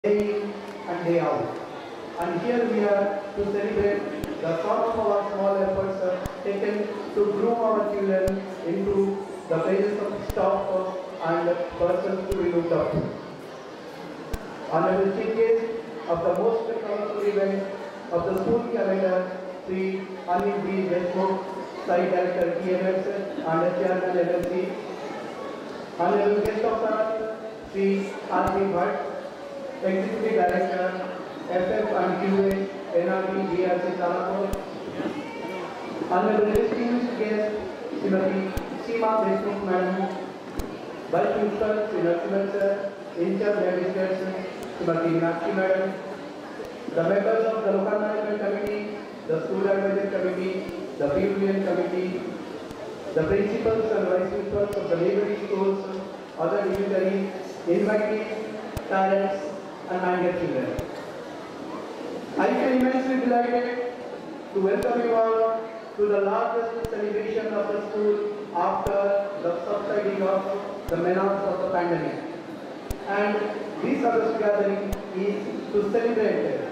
day in and day out. And here we are to celebrate the sum of our small efforts taken to groom our children into the pages of staff and persons to be looked up to. Honorable Chief Guest of the most colorful event of the school calendar, Sri Anil B. Deshmukh, Site Director TMS and Chairman LLC. Honorable Guest of Honor, Sri R.P. Bhatt, Executive Director, FF and QA, NRB DRC Tarapur. Honorable distinguished guest, Srimati Seema Deshmukh Madam, Vice Principal, Sri Narasimhan Sir, In-charge Legislators, Srimati Meenakshi Madam, the members of the Local Management Committee, the School Advisory Committee, the Union Committee, the principals and vice principals of the neighboring schools, other dignitaries, invitees, parents, and my dear children. I feel immensely delighted to welcome you all to the largest celebration of the school after the subsiding of the menace of the pandemic. And this August gathering is to celebrate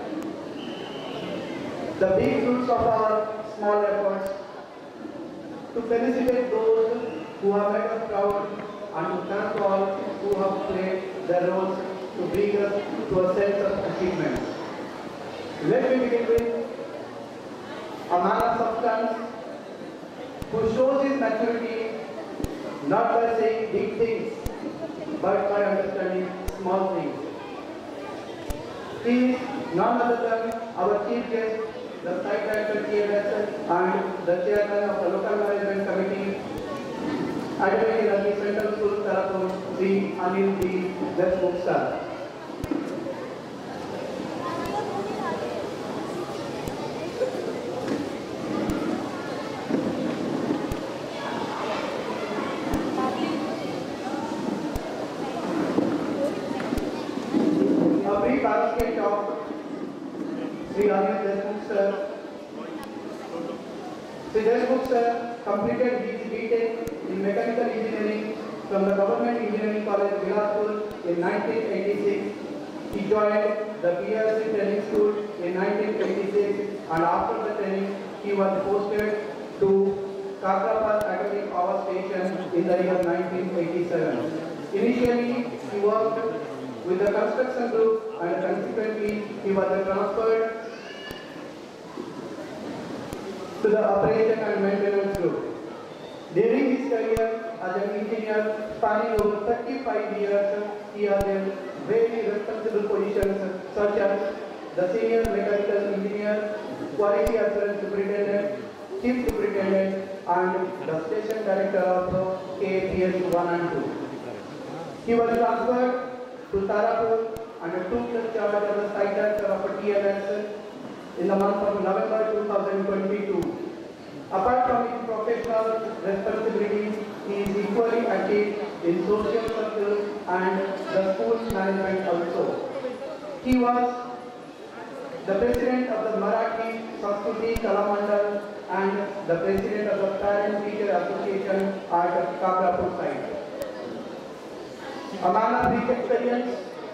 the big fruits of our small efforts, to felicitate those who have made us proud, and to thank all who have played their roles to bring us to a sense of achievement. Let me begin with a man of substance who shows his maturity not by saying big things, but by understanding small things. He is none other than our chief guest, the Site Director TMS and the Chairman of the Local Management Committee, Academic Learning Central School, Tarapur, Sri Anil B. Deshmukh Sir. A brief biography of Sri Anil Deshmukh Sir. Sri Deshmukh Sir completed his B.Tech in Mechanical Engineering from the Government Engineering College, Bilaspur in 1986. He joined the PRC Training School in 1986, and after the training, he was posted to Kakrapar Atomic Power Station in the year 1987. Initially, he worked with the construction group, and consequently, he was transferred to the operation and maintenance group. During his career as an engineer spanning over 35 years, he has held very responsible positions such as the Senior Mechanical Engineer, Quality Assurance Superintendent, Chief Superintendent, and the Station Director of KAPS 1 and 2. He was transferred to Tarapur and took the charge as the Site Director of TMS in the month of November 2022. Apart from his professional responsibilities, he is equally active in social circles and the school's management also. He was the president of the Marathi Sanskruti Kalamandal and the president of the Parent Teacher Association at Kakrapur site. A man of rich experience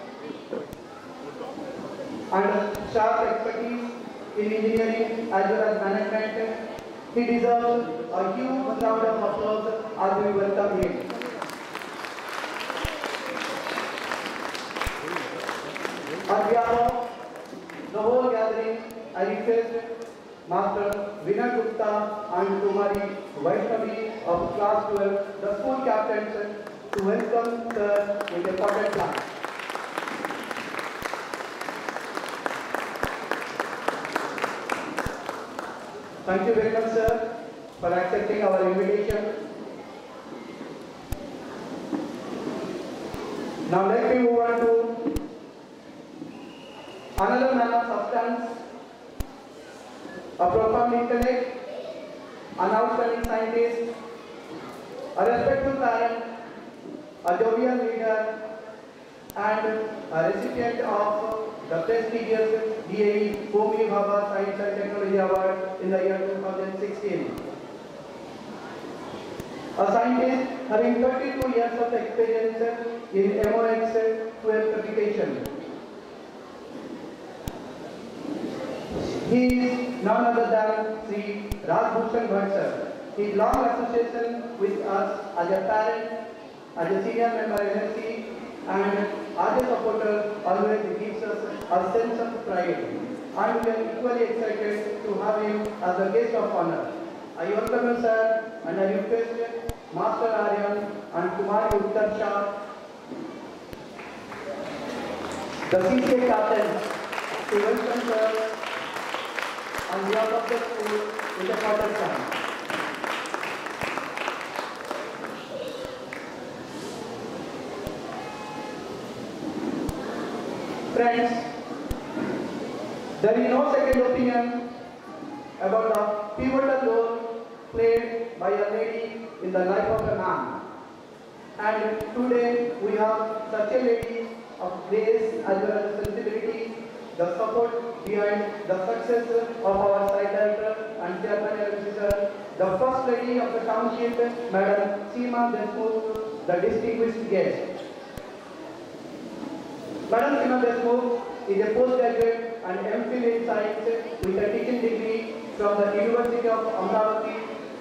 and sharp expertise in engineering as well as management, he deserves a huge round of applause as we welcome him. On behalf of the whole gathering, I request Master Vinay Gupta and Kumari Vaishnavi of Class 12, the school captains, to welcome Sir with a potted plant. Thank you very much, sir, for accepting our invitation. Now let me move on to another man of substance, a profound intellect, an outstanding scientist, a respectful parent, a jovial leader, and a recipient of the prestigious DAE Homi Bhabha Science and Technology Award in the year 2016. A scientist having 32 years of experience in MOX 12 certification. He is none other than Sri Rajbhushan Bhatt sir. His long association with us as a parent, as a senior member NSC, and as a supporter always gives us a sense of pride. And we are equally excited to have him as a guest of honor. I welcome you, sir, and I request Master Aryan and Kumari Uttarsha, the CCA captain, to welcome sir on behalf of the school with a quarter sign. Friends, there is no second opinion about the pivotal role played by a lady in the life of a man. And today we have such a lady of grace as well as sensibility, the support behind the success of our site director and chairman officer, the first lady of the township, Madam Seema Deshmukh, the distinguished guest. Madam Seema Deshmukh is a postgraduate and MPhil in Science with a teaching degree from the University of Amravati,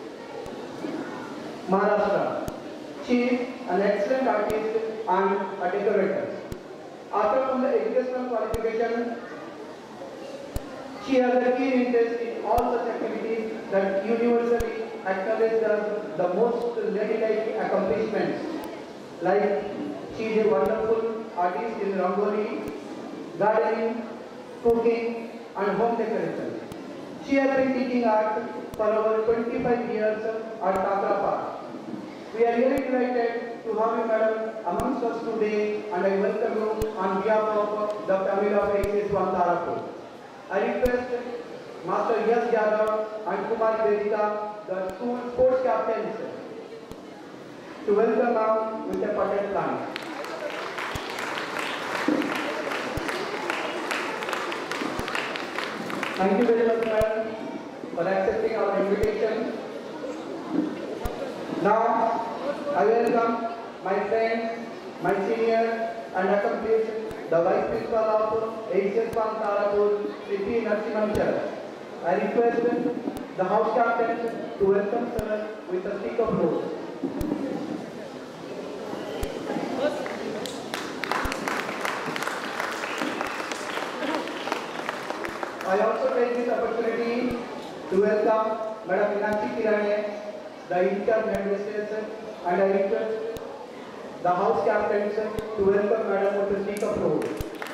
Maharashtra. She is an excellent artist and a decorator. After from the educational qualification, she has a keen interest in all such activities that universally acknowledged as the most ladylike accomplishments. Like she is a wonderful artist in Rangoli, gardening, cooking and home decoration. She has been teaching art for over 25 years at Takra Park. We are really delighted to have you, madam, amongst us today, and I welcome you on behalf of the family of ACS Tarapur. I request Master Yash Yadav and Kumari Vedika, the school sports captains, to welcome now with a potted plant. Thank you very much, madam, for accepting our invitation. Now, I welcome my friend, my senior and accomplished, the Vice Principal of ACS Tarapur, Sri P. Narasimhan. I request the House Captain to welcome sir with a stick of rose. I also take this opportunity to welcome Madam Meenakshi Kirane, the in-charge administration, and I request the House Captains to welcome Madam with a stick of rose.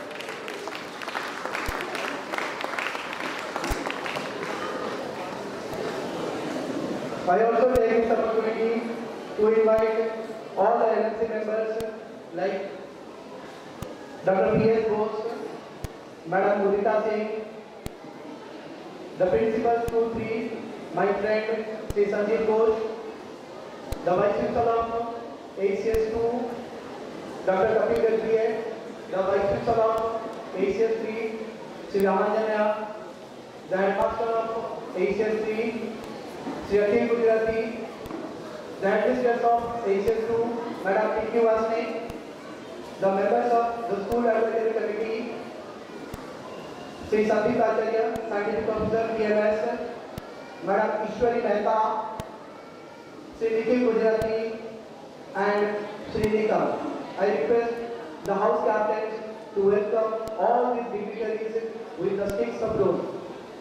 I also take this opportunity to invite all the NSC members like Dr. P.S. Bose, Madam Mudita Singh, the Principal School 3, my friend Sri Sanjeev Ghosh, the Vice Principal of ACS 2, Dr. Kapil Gargye, the Vice Principal of ACS 3, Sri Ramanjana, the Headmaster of ACS 3, Sri Akhil Gujarati, the Headmistress of ACS 2, Madam P.Q. Vasni, the members of the School Advisory Committee, Sri Sandeep Acharya, Scientific Officer, PMS, Madam Ishwari Mehta, Sri Nikhil Gujarati, and Sri Nikam. I request the House Captains to welcome all these dignitaries with the sticks of rose.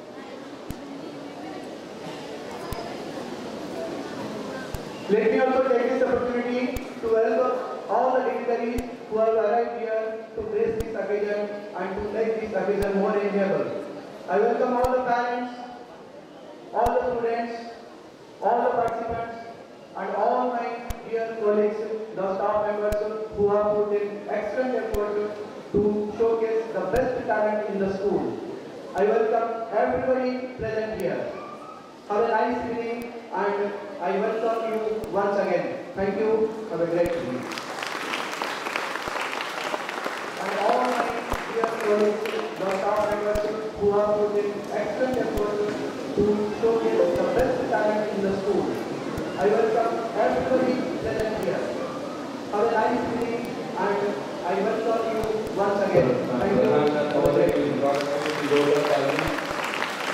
Let me also take this opportunity to welcome all the dignitaries who have arrived here to grace this occasion and to make this occasion more enjoyable. I welcome all the parents, all the students, all the participants, and all my dear colleagues, the staff members who have put in excellent effort to showcase the best talent in the school. I welcome everybody present here. Have a nice evening and I welcome you once again. Thank you. Have a great evening. And all my dear colleagues, the staff members who have put in excellent effort to showcase the best talent in the school. I welcome everybody present here. Have a nice evening and I welcome you once again. Thank you.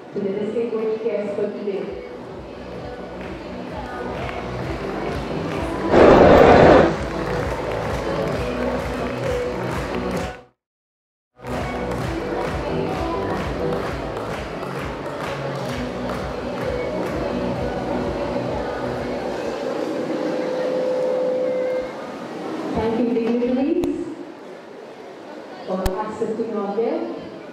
to the distinguished guests for today. Thank you, dignitaries, for accepting our gift.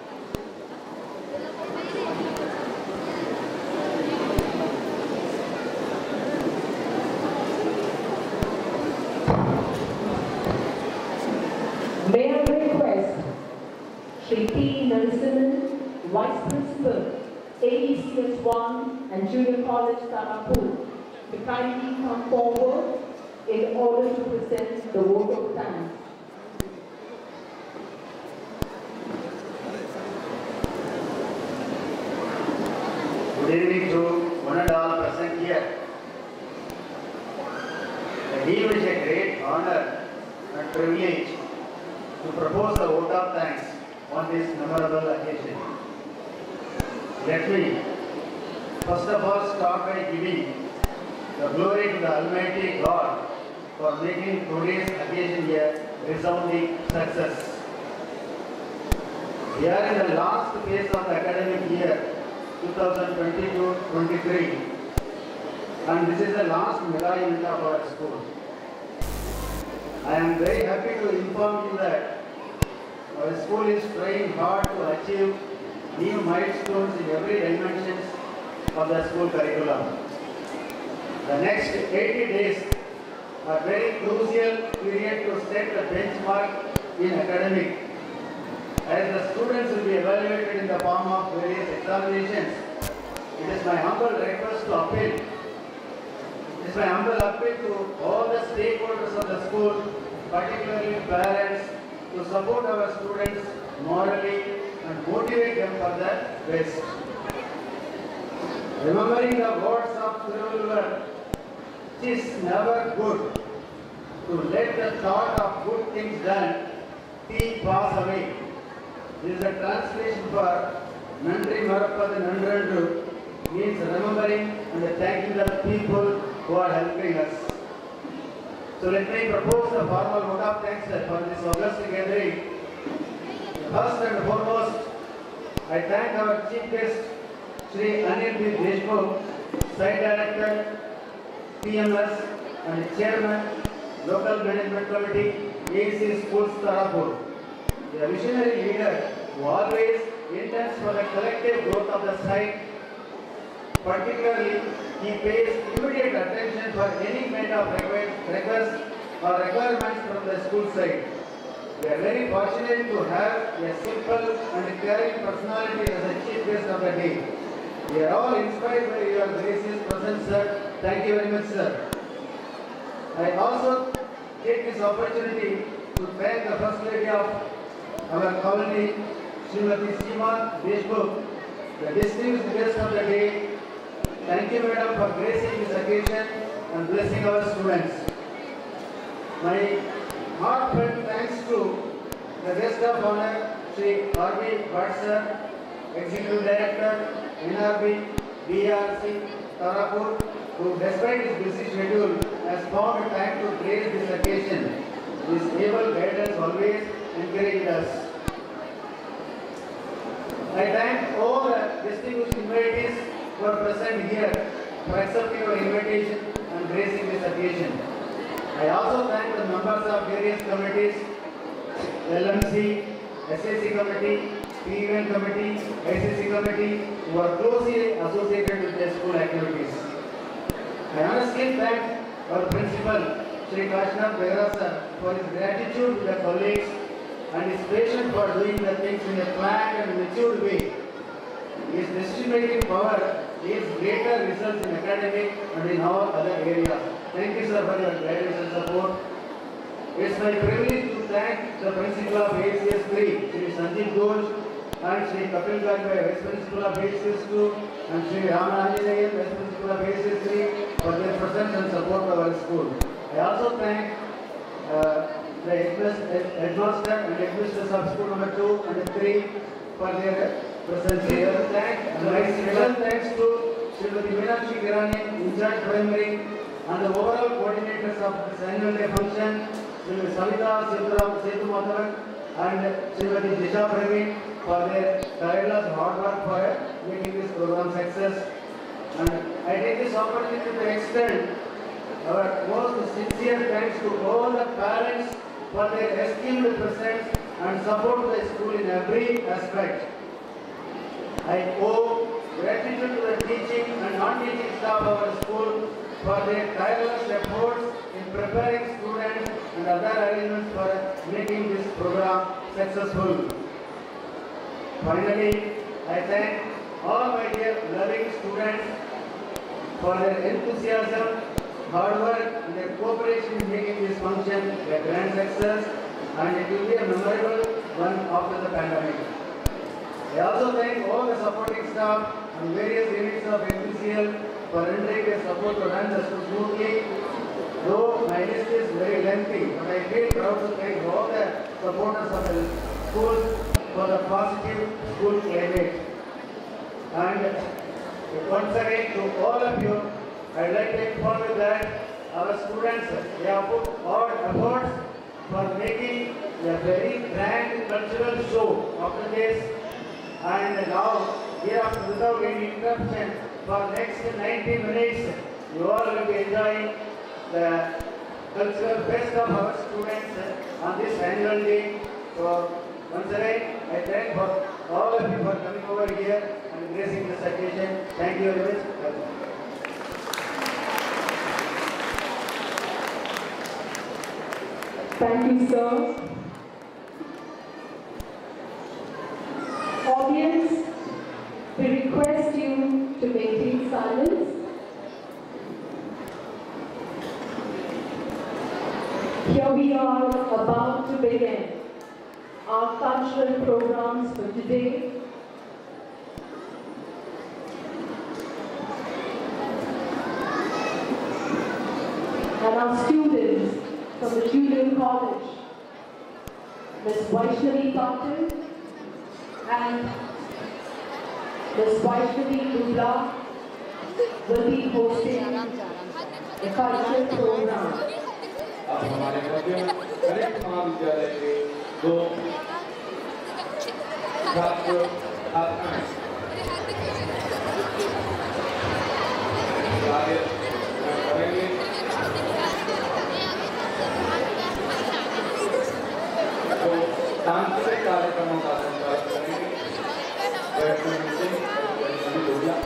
May I request Shri P. Narasimhan, Vice Principal, AECS1 and Junior College, Tarapur, to kindly come forward in order to present the vote of thanks. Good evening to one and all present here. I deem it a great honor and privilege to propose the vote of thanks on this memorable occasion. Let me first of all start by giving the glory to the Almighty God for making today's occasion a resounding success. We are in the last phase of the academic year 2022-23, and this is the last mega event of our school. I am very happy to inform you that our school is trying hard to achieve new milestones in every dimension of the school curriculum. The next 80 days are very crucial period to set the benchmark in academic, as the students will be evaluated in the form of various examinations. It is my humble request to appeal. It is my humble appeal to all the stakeholders of the school, particularly parents, to support our students morally and motivate them for the best. Remembering the words of Thiruvallur, it is never good to let the thought of good things done pass away. This is a translation for Nandri Marappadu Nandrandu, means remembering and thanking the people who are helping us. So let me propose the formal vote of thanks for this august gathering. First and foremost, I thank our chief guest, Shri Anil B. Deshmukh, Site Director, PMS and Chairman, Local Management Committee, AEC Schools, Tarapur. A visionary leader who always intends for the collective growth of the site. Particularly, he pays immediate attention for any kind of requests or requirements from the school side. We are very fortunate to have a simple and caring personality as the chief guest of the day. We are all inspired by your gracious presence, sir. Thank you very much, sir. I also take this opportunity to thank the First Lady of our colony, Srimati Seema Deshmukh, the distinguished guest of the day. Thank you, madam, for gracing this occasion and blessing our students. My heartfelt thanks to the guest of honor, Shri R.B. Bhatt sir, Executive Director, NRB, BRC, Tarapur, who despite his busy schedule has found time to grace this occasion. His able guidance always encouraged us. I thank all the distinguished invitees who are present here for accepting our invitation and gracing this occasion. I also thank the members of various committees, LMC, SAC committee, PEN committee, ICC committee, who are closely associated with the school activities. I honestly thank our principal, Shri Kashinath Behera sir, for his gratitude to the colleagues and his patience for doing the things in a planned and matured way. His decision-making power yields greater results in academic and in all other areas. Thank you, sir, for your guidance and support. It's my privilege to thank the principal of ACS 3, Shri Sanjeev Ghosh, and Shri Kapil Gajbhai, Vice Principal of ACS 2, and Shri Ramananjanayan, Vice Principal of ACS 3, for their presence and support of our school. I also thank the headmaster and headmistresses of school number 2 and 3 for their presence here. Special thanks to Srimati Meenakshi Kirani, in charge primary, and the overall coordinators of this annual day function, Srimati Savita Setu Madhavan, and Srimati Jisha Praveen, for their tireless hard work for making this program success. And I take this opportunity to extend our most sincere thanks to all the parents for their esteemed presence and support to the school in every aspect. I owe gratitude to the teaching and non-teaching staff of our school for their tireless efforts in preparing students and other arrangements for making this program successful. Finally, I thank all my dear loving students for their enthusiasm, hard work, and their cooperation in making this function a grand success, and it will be a memorable one after the pandemic. I also thank all the supporting staff and various units of NPCL for rendering their support to run the school smoothly. Though my list is very lengthy, but I feel proud to thank all the supporters of the school for the positive school climate. And once again, to all of you, I would like to inform you that our students, they have put all efforts for making a very grand cultural show after this. And now, hereafter, without any interruption, for next 90 minutes, you all will be enjoying the cultural fest of our students on this annual day. So, once again, I thank for all of you for coming over here and gracing this occasion. Thank you very much. Thank you, sir. Audience, we request you to maintain silence. Here we are about to begin our cultural programs for today. And our students from the Junior College, Ms. Vaishnavi Patil and Ms. Vaishnavi Dubla, will be hosting a cultural program. अब हमारे मध्य correct महाविद्यालय के दो छात्र छात्राएं आगे करेंगे। तो सांस्कृतिक कार्यक्रमों का संचालन करेंगे। वैष्णवी सिंह और वैष्णवी दुबला।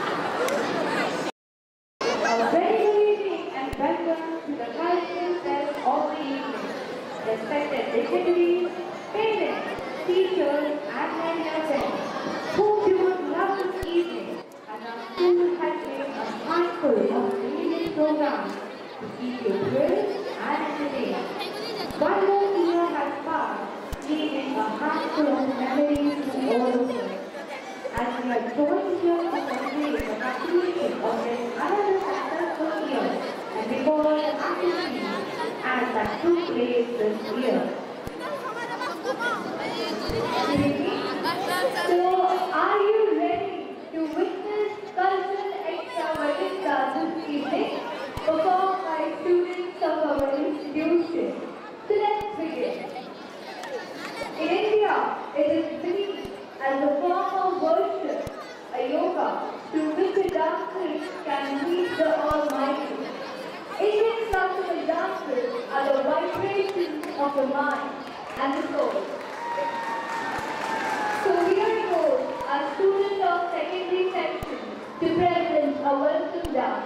A very good evening and welcome to the cultural fest respected dignitaries, parents, teachers, and many of them whom you would love this evening, and our school has made a handful of brilliant programs to keep you thrilled and entertained. One more year has passed, leaving a handful of memories to all of us. As we are joined here to celebrate the completion of this another successful year, and before the activities and that took place this year. So, are you ready to witness cultural extravaganza this evening, performed by students of our institution? So let's begin. In India, it is believed as a form of worship, a yoga, through which the dancers can meet the Almighty. Indian classical dances are the vibrations of the mind and the soul. So here goes our student of secondary section to present a welcome dance.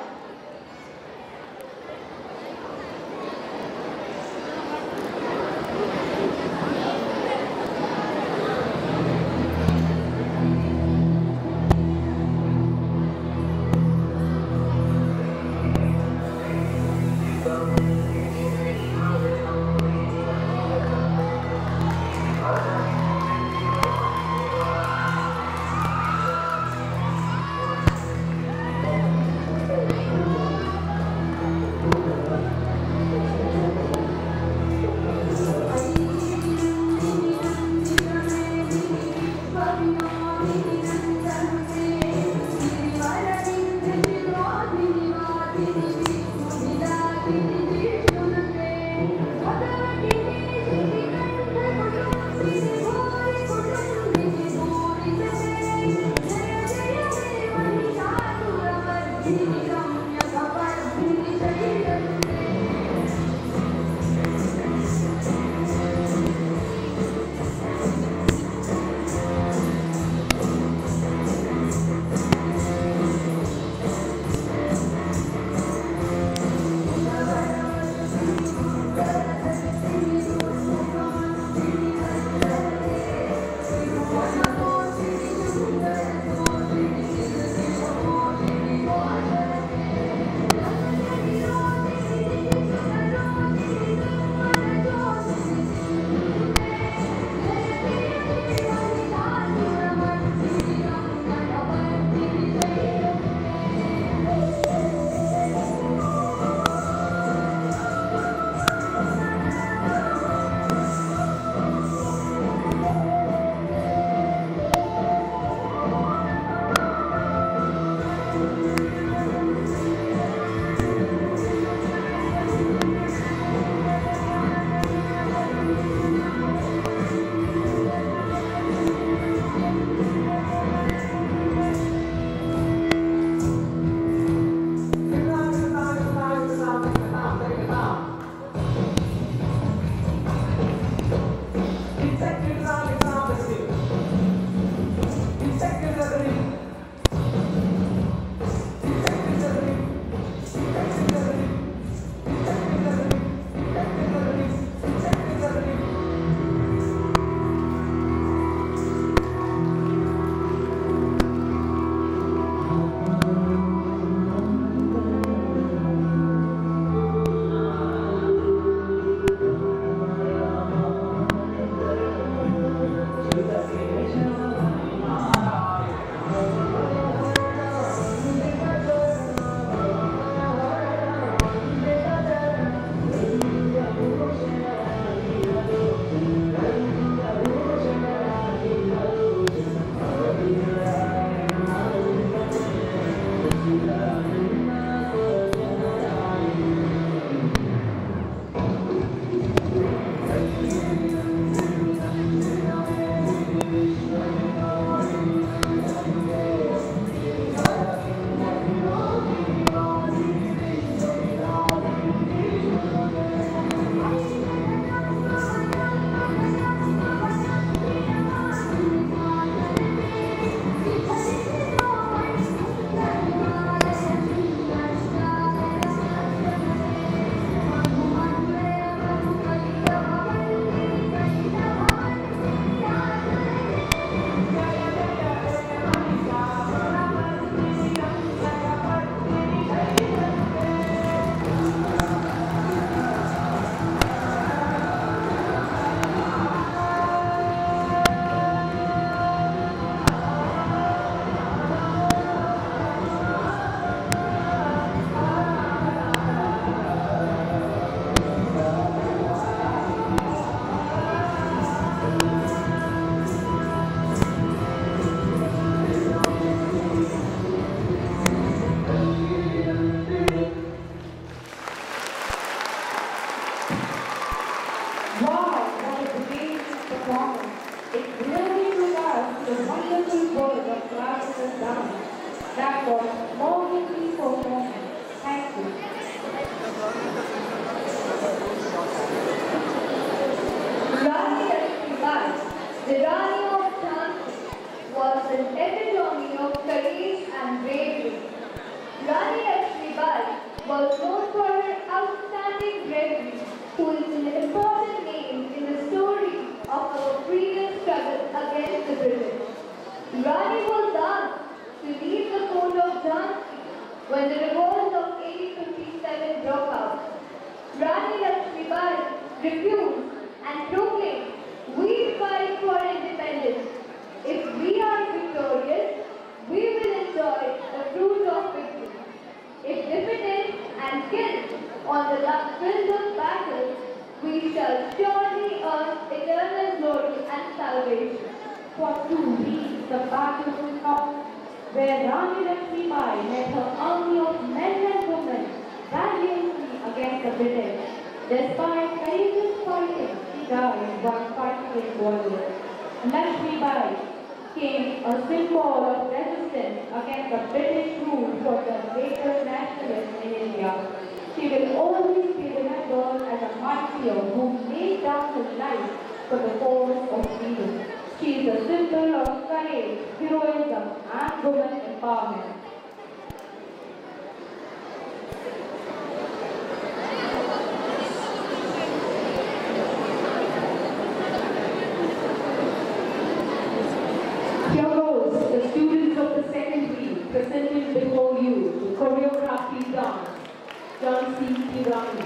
refuse, and proclaim, we fight for independence. If we are victorious, we will enjoy the fruit of victory. If defeated and killed on the field of battle, we shall surely earn eternal glory and salvation. For 2 weeks the battle was fought, where Rani Lakshmi Bai led her army of men and women valiantly against the British. Despite courageous fighting, she died while fighting in warrior. Lakshmi Bai became a symbol of resistance against the British rule for the later nationalists in India. She will always be remembered as a martyr who laid down his life for the cause of freedom. She is a symbol of courage, heroism, and women empowerment. Here goes the students of the secondary presenting before you the choreography dance, Jhansi Ki Rani.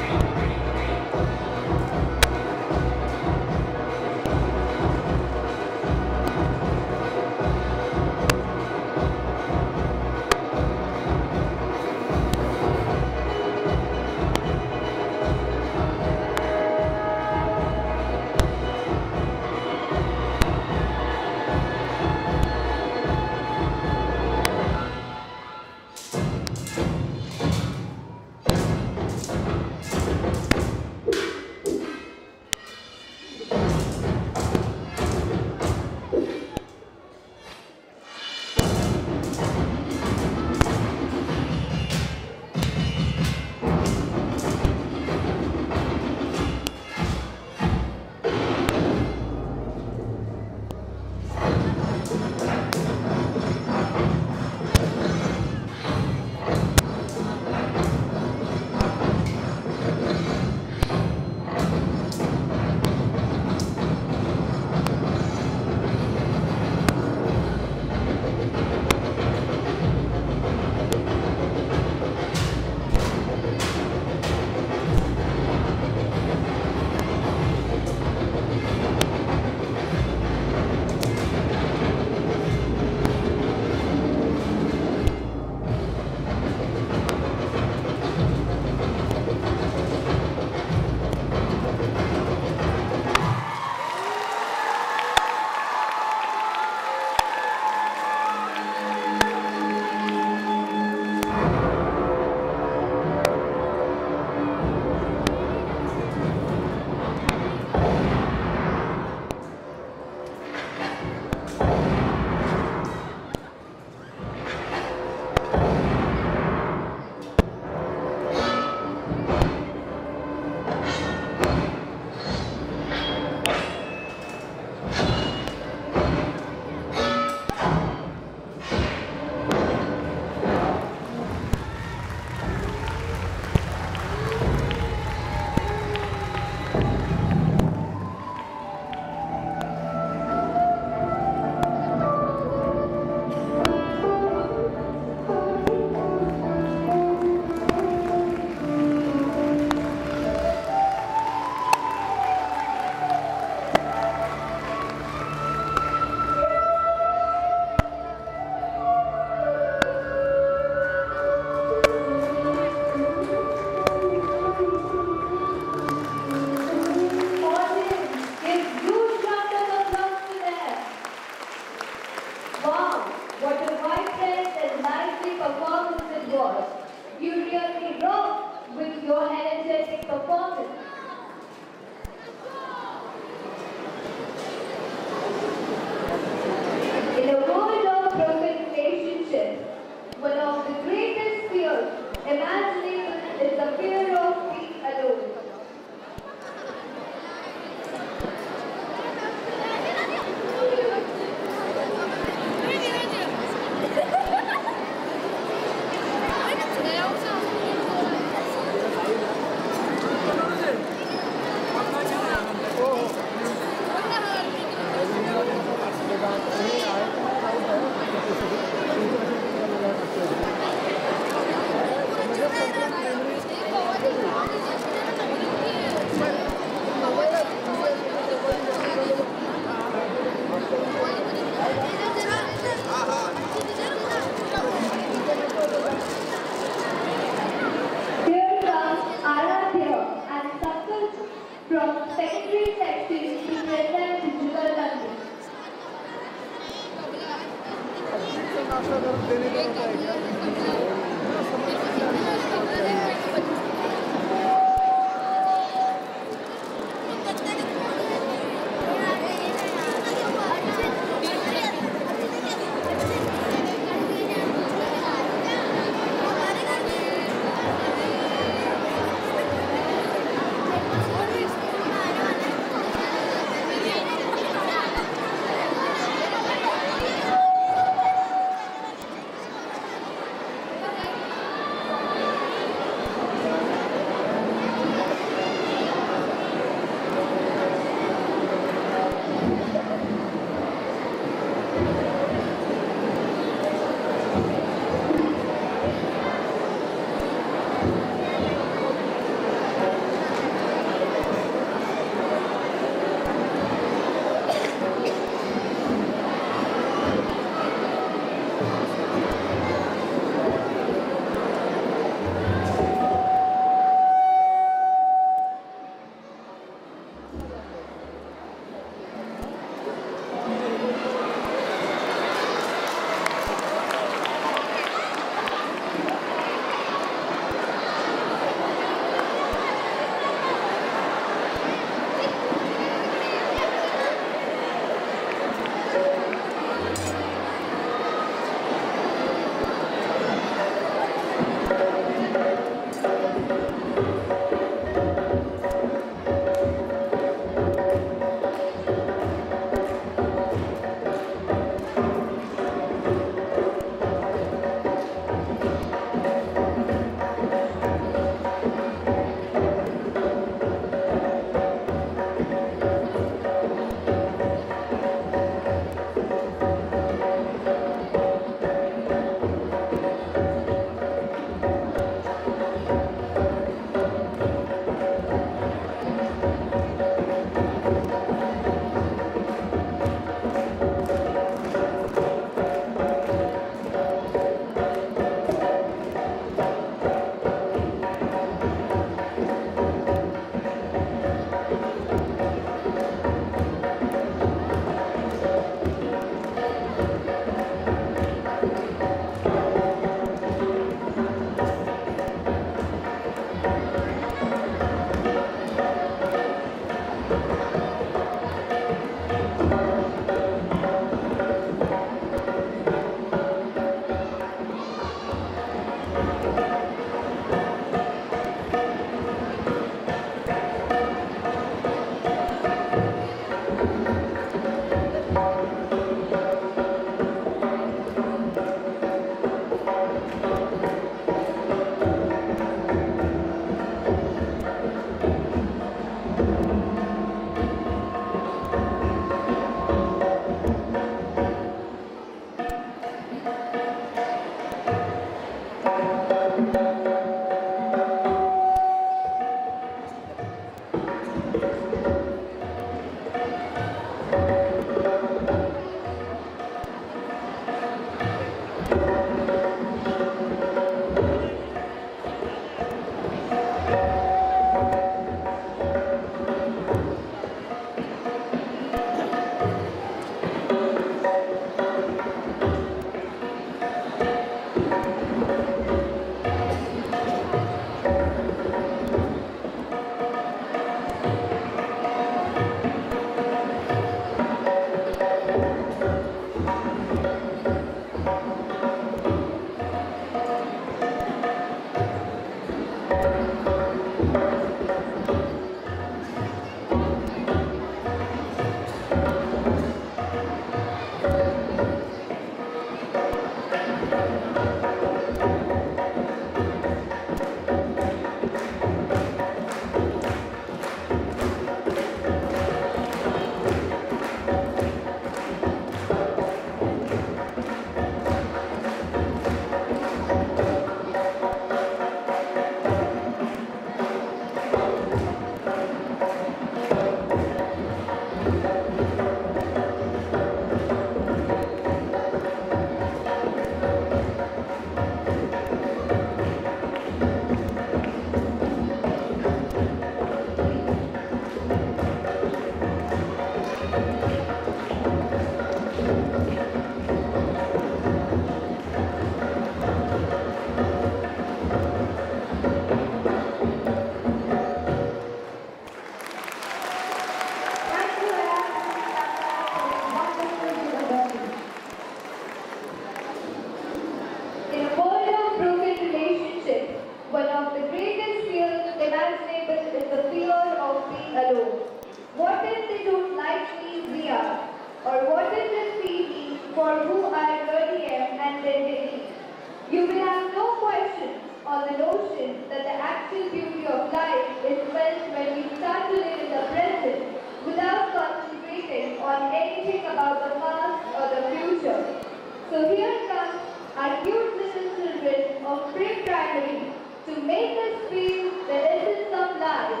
natural beauty of life is felt when we start to live in the present without concentrating on anything about the past or the future. So here comes our cute little children of pre-primary to make us feel the essence of life.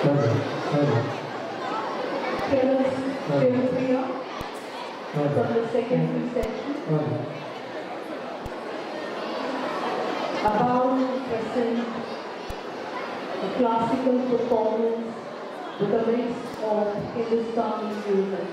Phyllis Priya from the secondary section. About to present a classical performance with a mix of Hindustani music.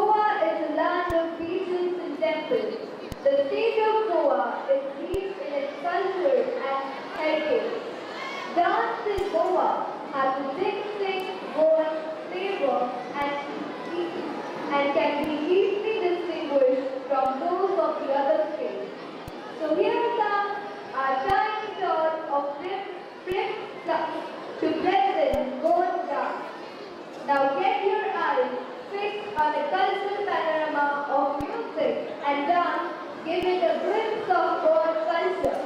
The state of Goa is rich in its culture and heritage. Dance in Goa has a distinct Goan flavor and can be easily distinguished from those of the other states. So here comes our tiny tour of Flip Club to present Goan dance. Now get your eyes fixed on the cultural panorama of music and dance, give it a glimpse of Goan culture.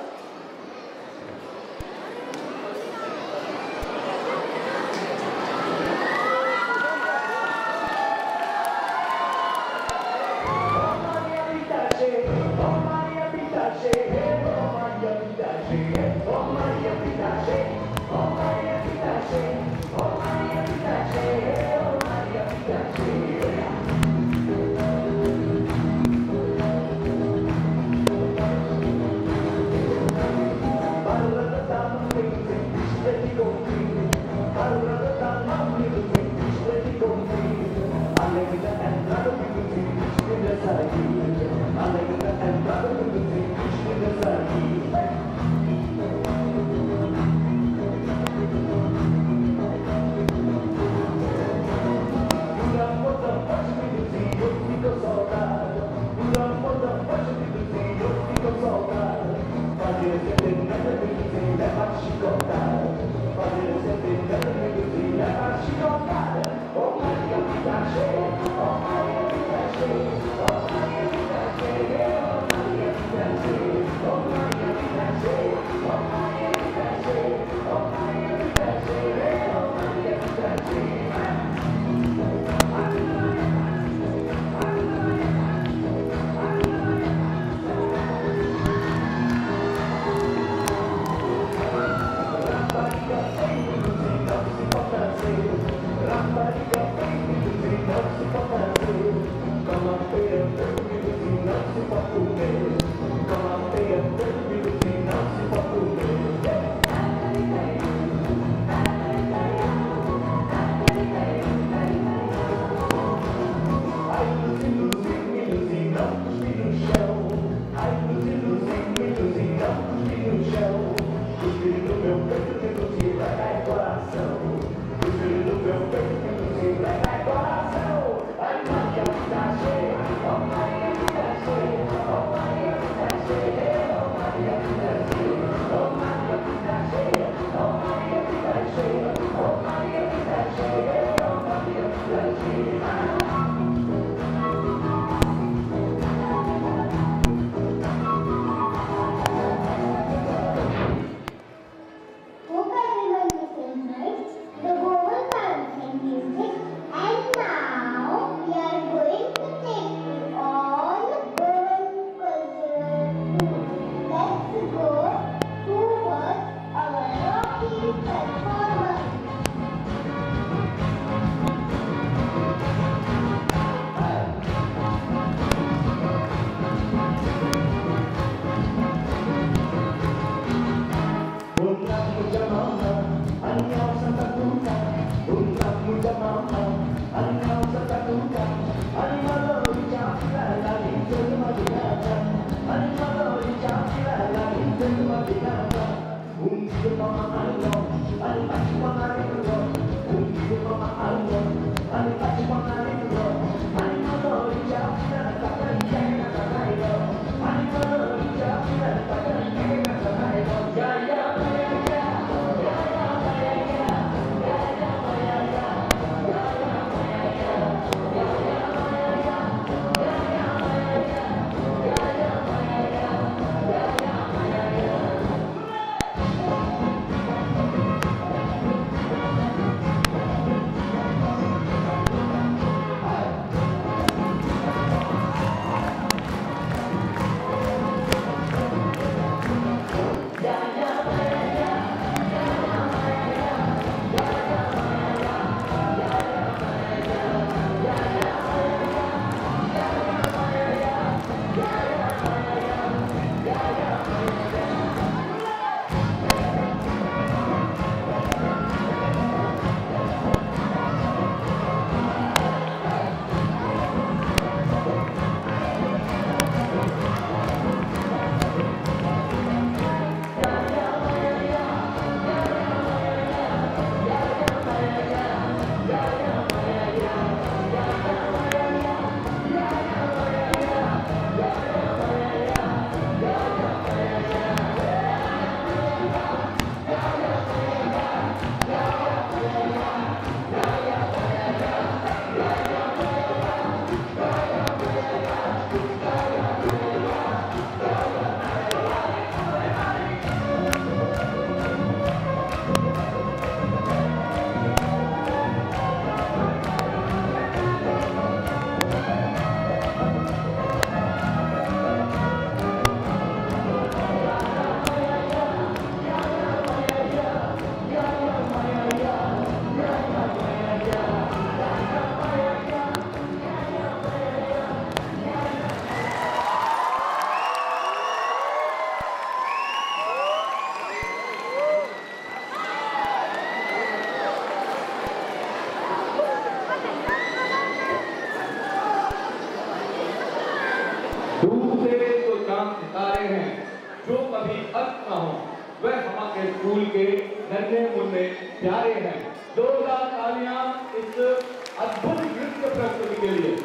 दूर से जो चांद सितारे हैं जो कभी अस्त न हो, वह हमारे स्कूल के नन्हे मुन्ने प्यारे हैं। जोरदार तालियां इस अद्भुत नृत्य प्रस्तुति के लिए।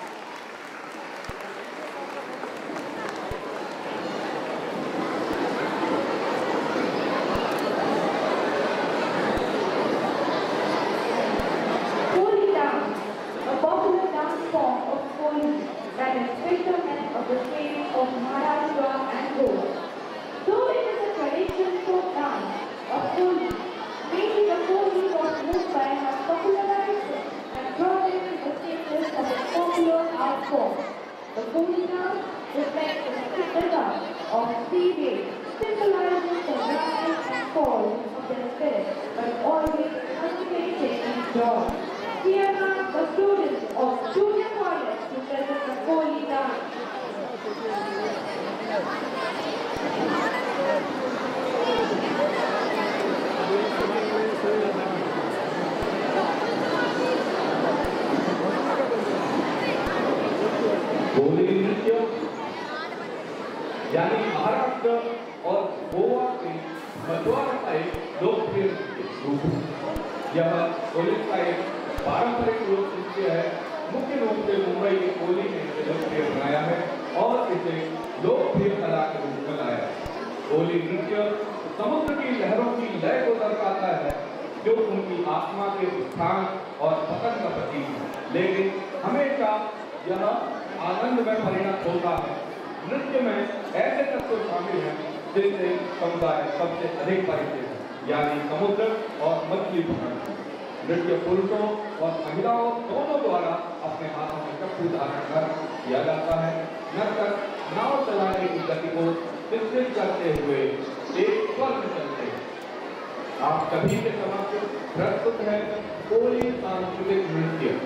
Holi dance, a popular dance form of Holi that is fishermen of the states of Maharashtra and Goa. Though it is a traditional folk dance of Holi, mainly the Holi was Mumbai has popularized it and brought it to the status of a popular art form. The Holi dance reflects the rhythm of sea waves, symbolizing the rise and fall of their spirit, but always cultivating in joy. Here are the students of junior college to present the Holi dance. Holi नृत्य यानी महाराष्ट्र और गोवा के मध्वार का एक लोकप्रिय रूप है। यह होली का एक पारंपरिक लोक नृत्य है। मुख्य रूप से मुंबई की होली ने इसे लोकप्रिय बनाया है और इसे लोकप्रिय कला के रूप में लाया है। होली नृत्य समुद्र की लहरों की लय को दर्शाता है जो उनकी आत्मा के उत्थान और पतन का प्रतीक है, लेकिन हमेशा यह आनंद में परिणत होता है। नृत्य में ऐसे तत्व शामिल हैं जिनसे समुदाय सबसे अधिक परिचित है, यानी समुद्र और मछली पकड़ना। नृत्य पुरुषों और महिलाओं दोनों द्वारा अपने हाथों में चप्पू धारण कर किया जाता है। नर्तक नाव चलाने की गति को चित्रित करते हुए एक स्वर में चलते हैं। आप सभी के समक्ष प्रस्तुत है होली सांस्कृतिक नृत्य।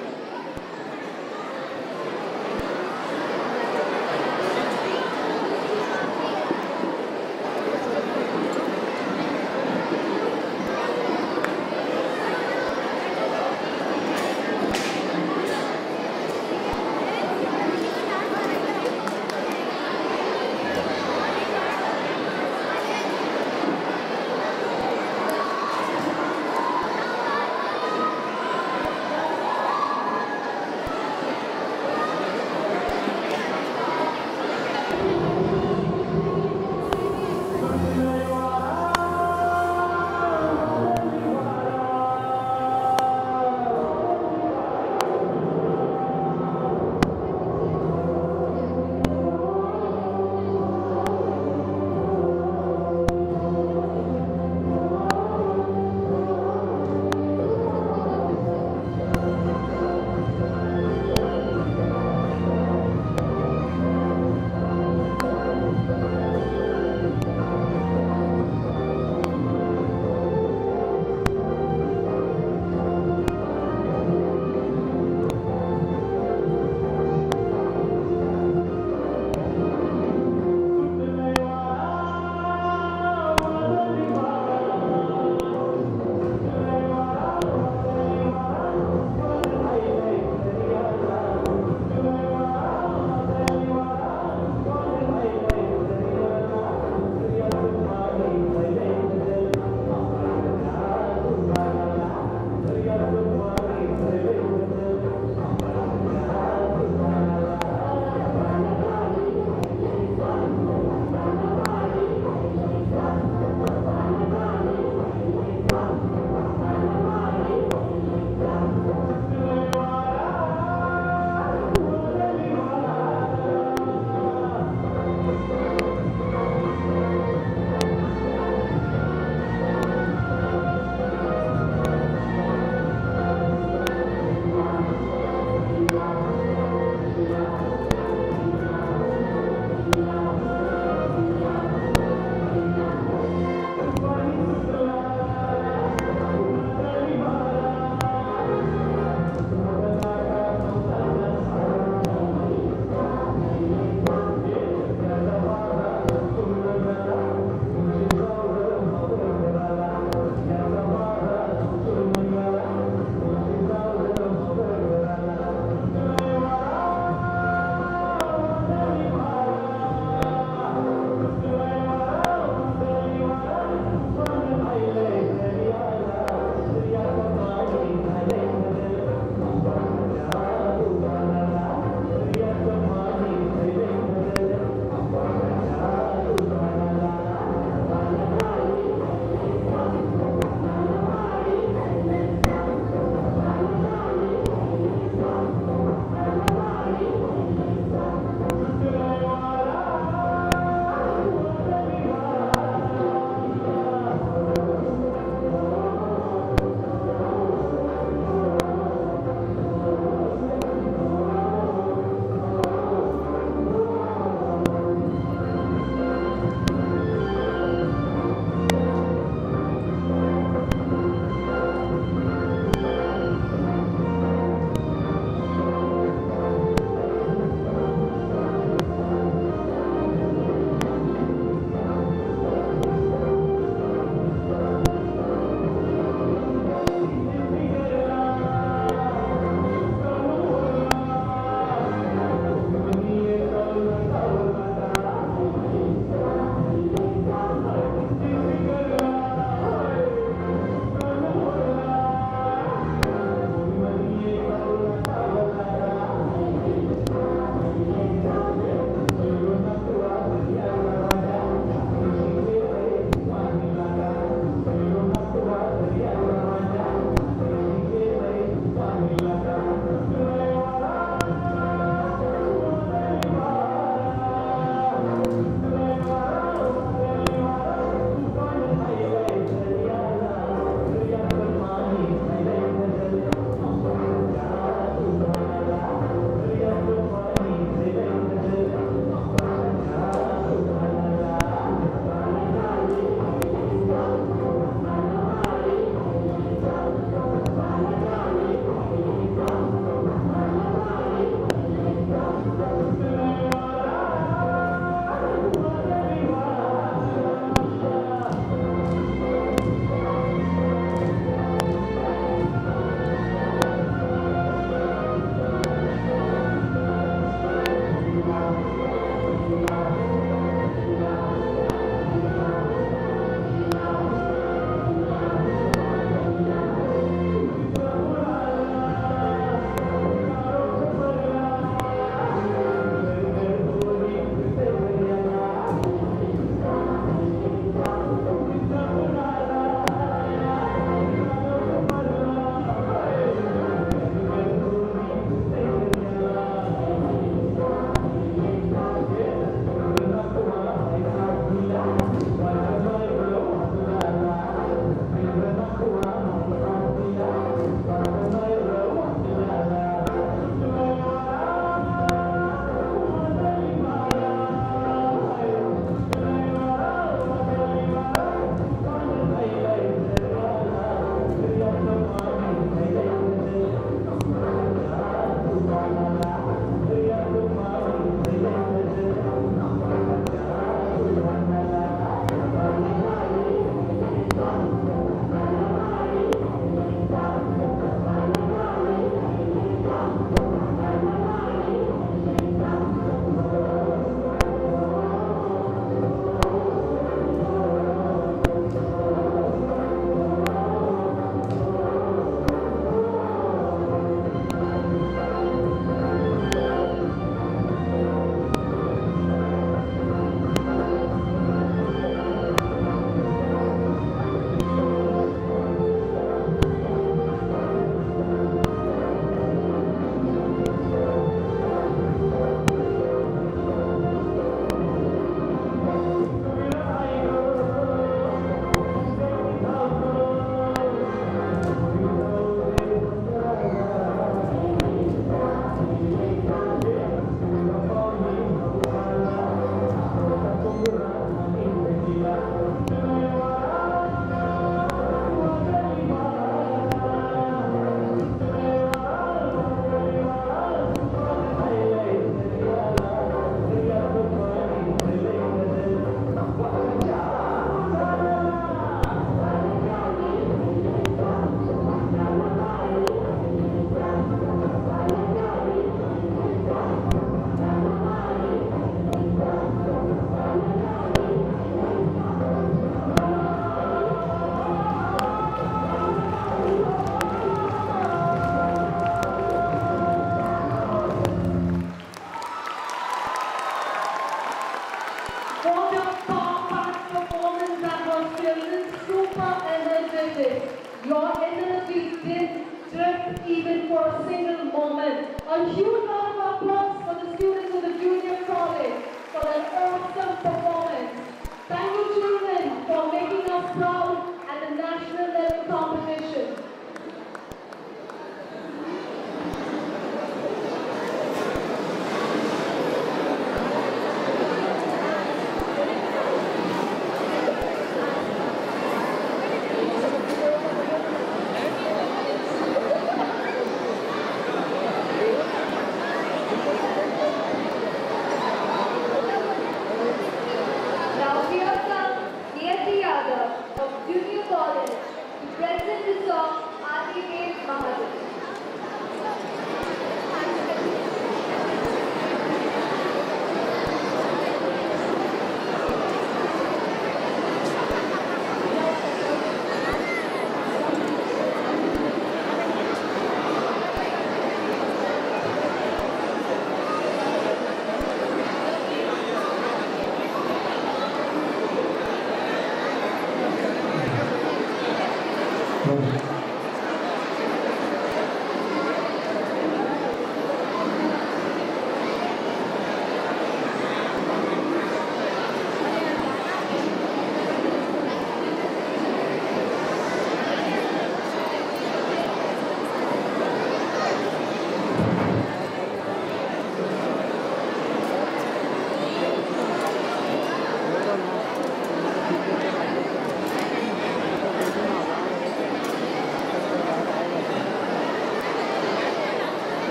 a single moment. A huge round of applause for the students of the junior college for an awesome performance. Thank you, children, for making us proud at the national level competition.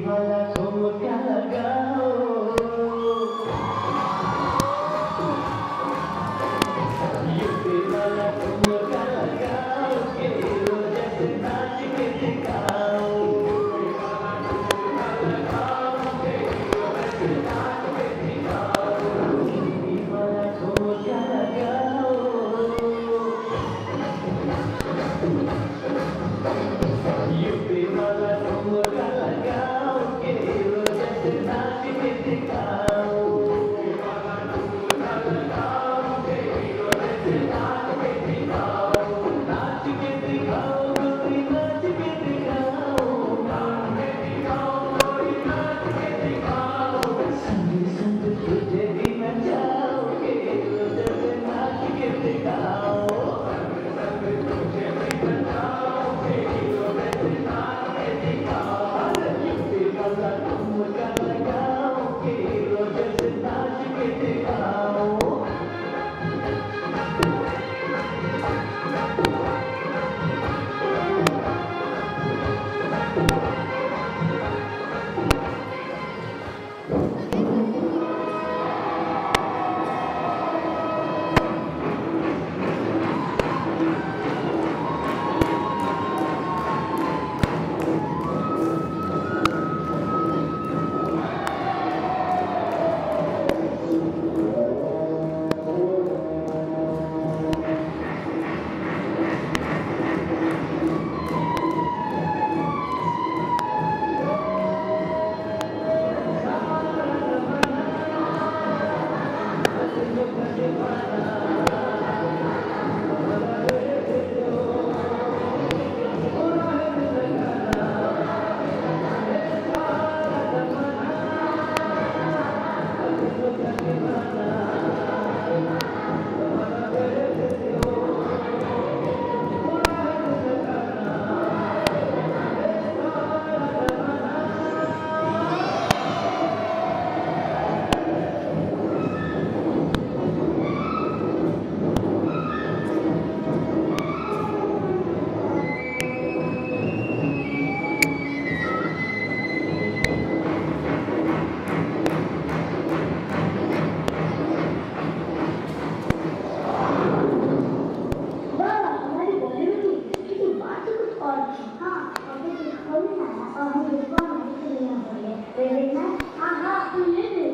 वाला ठुमका लगाओ UP वाला ठुमका लगाओ के रोज से नाच के दिखाओ यूपी वाला ठुमका लगाओ यूपी वाला ठुमका लगाओ के रोज से नाच के दिखाओ नाच के दिखाओ गोरी नाच के दिखाओ संग संग तुझे भी नचाओगे रोज से नाच के दिखाओ यूपी वाला ठुमका लगाओ के रोज से नाच के दिखाओ हमारी बॉलीवुड इंडस्ट्री की बात ही कुछ और थी। हाँ, अभी कुछ खोल में आया और हम इसको हमारे से लेना पड़ेगा। वे देखना, हाँ हाँ, तुम ले ले।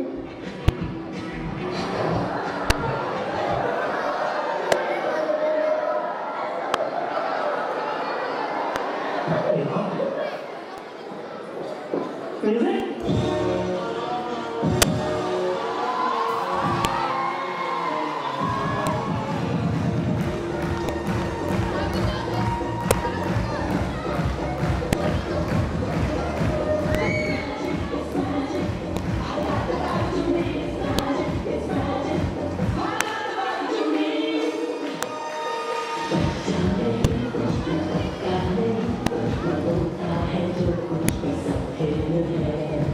होता है जो कुछ भी सब खेल है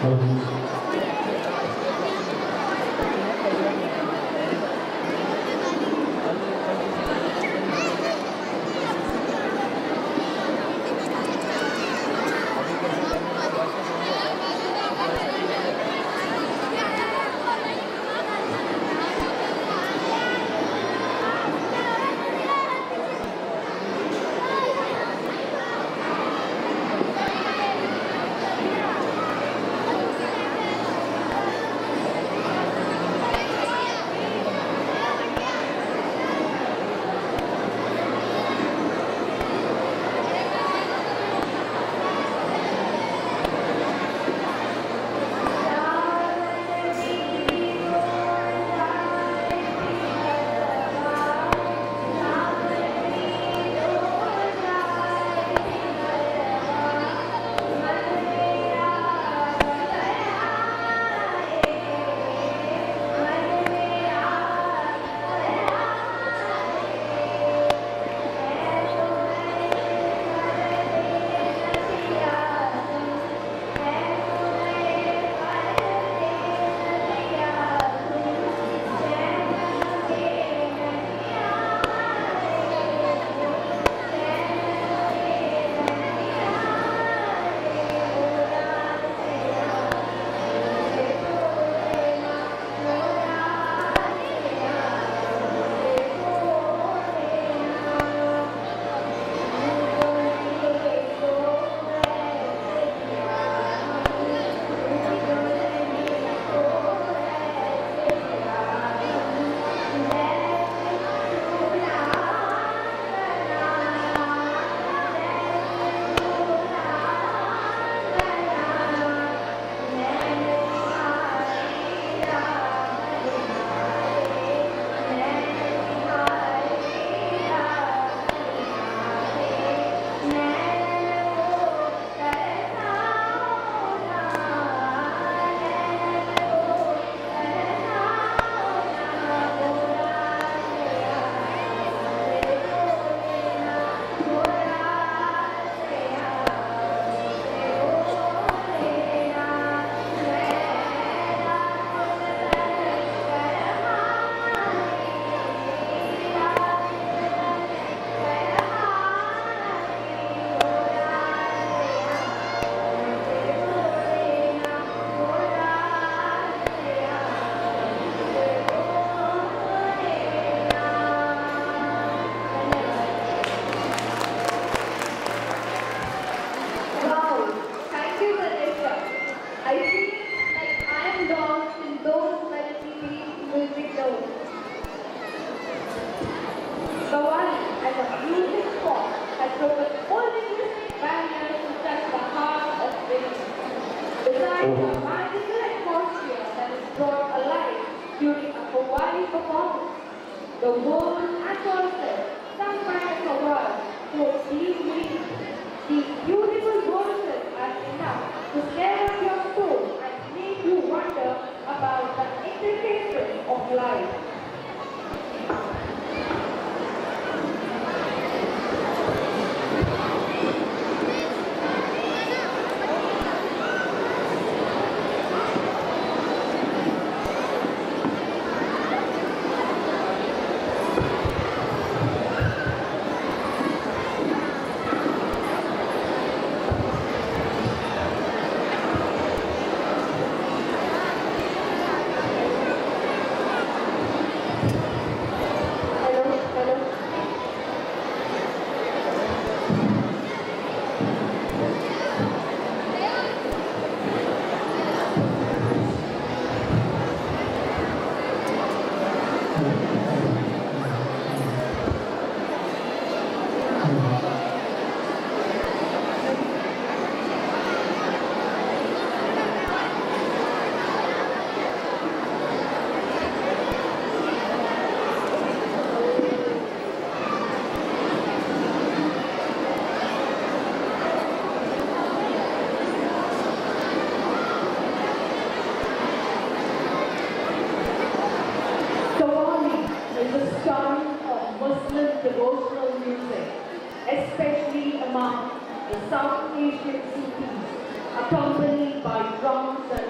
especially among the South Asian cities, accompanied by drums and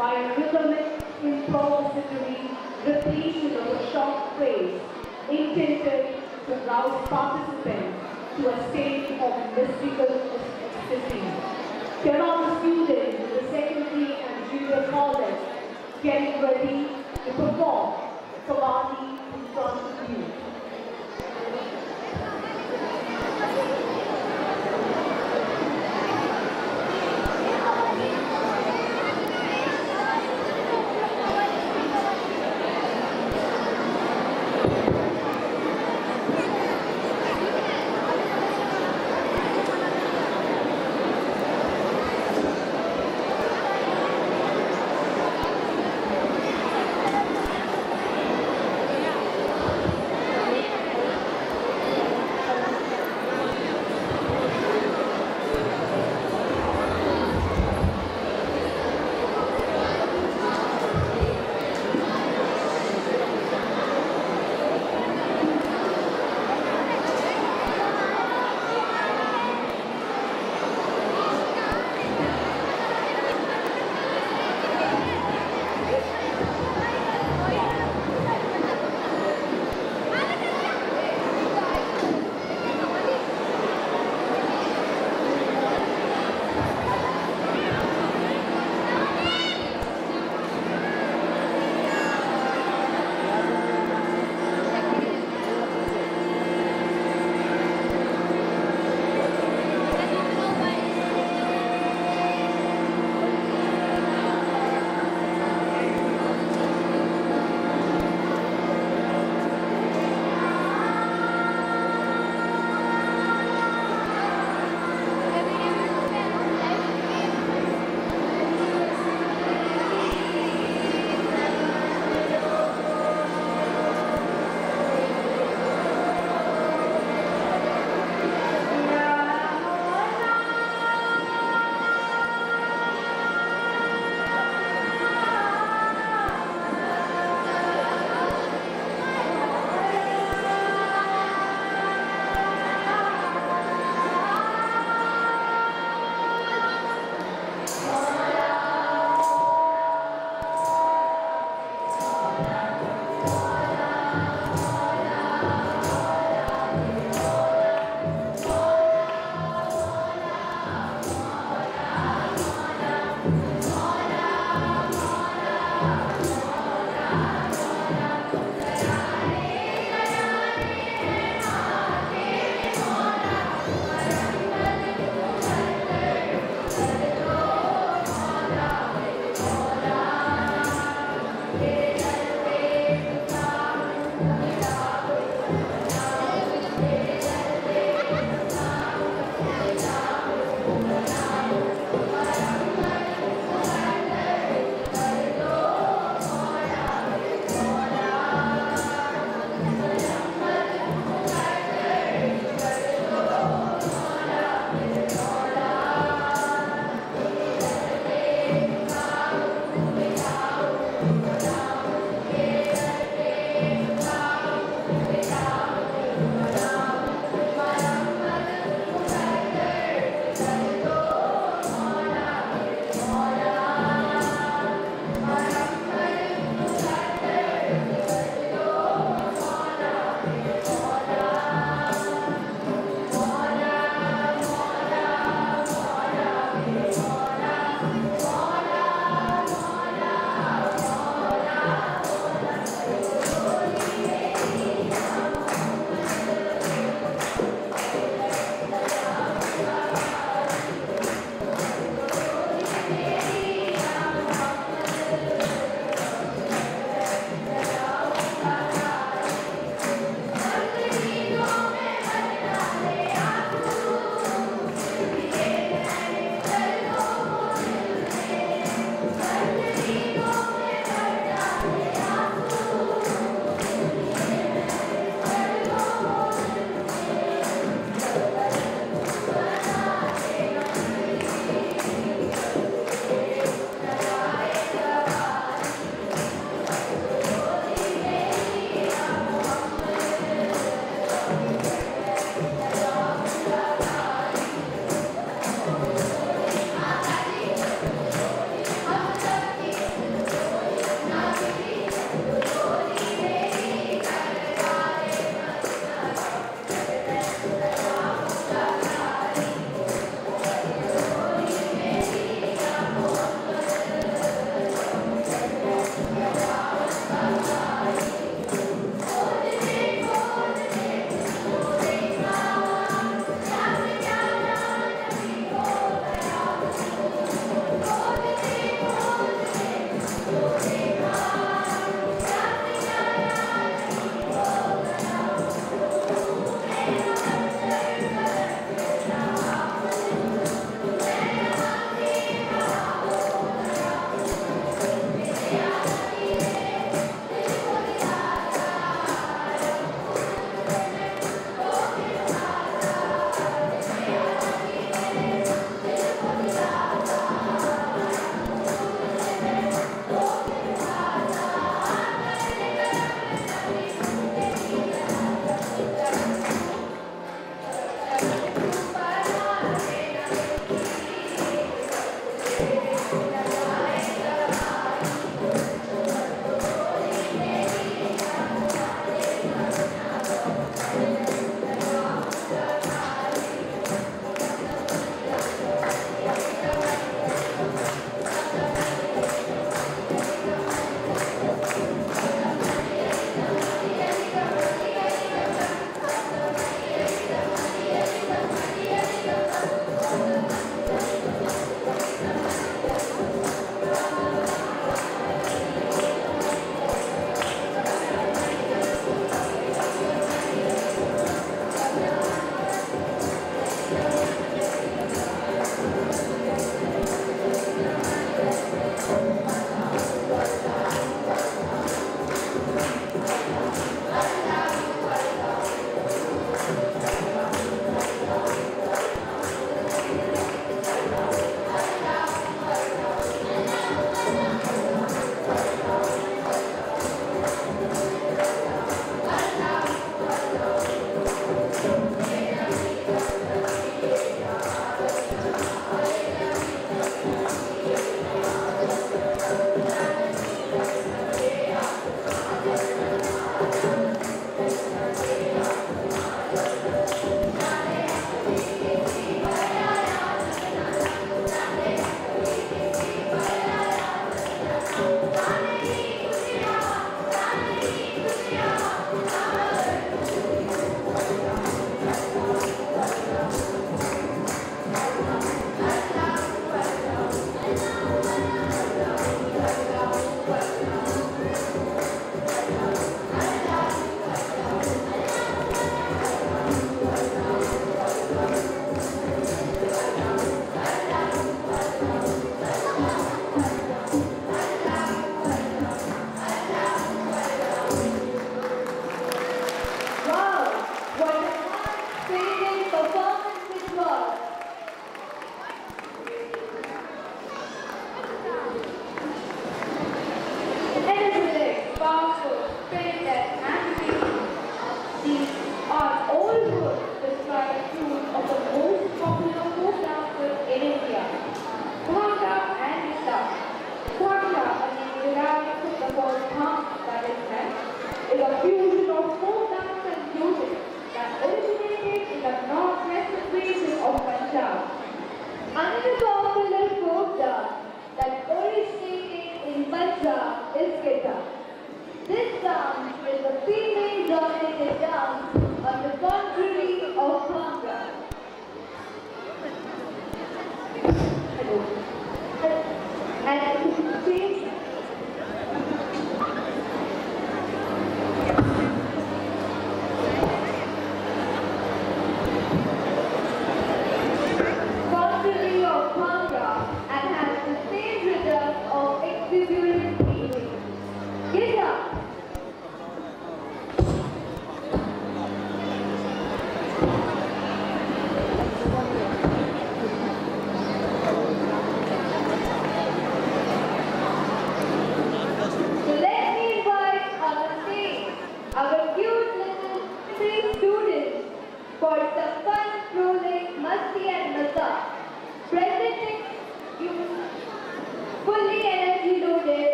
by a rhythmic, improvisatory repetition of a short phrase intended to rouse participants to a state of mystical ecstasy. Here are the students in the secondary and junior college getting ready to perform Kavali in front of you. tempo. And same constantly of Bhangra and has the same rhythm of exuberant feeling. Get up!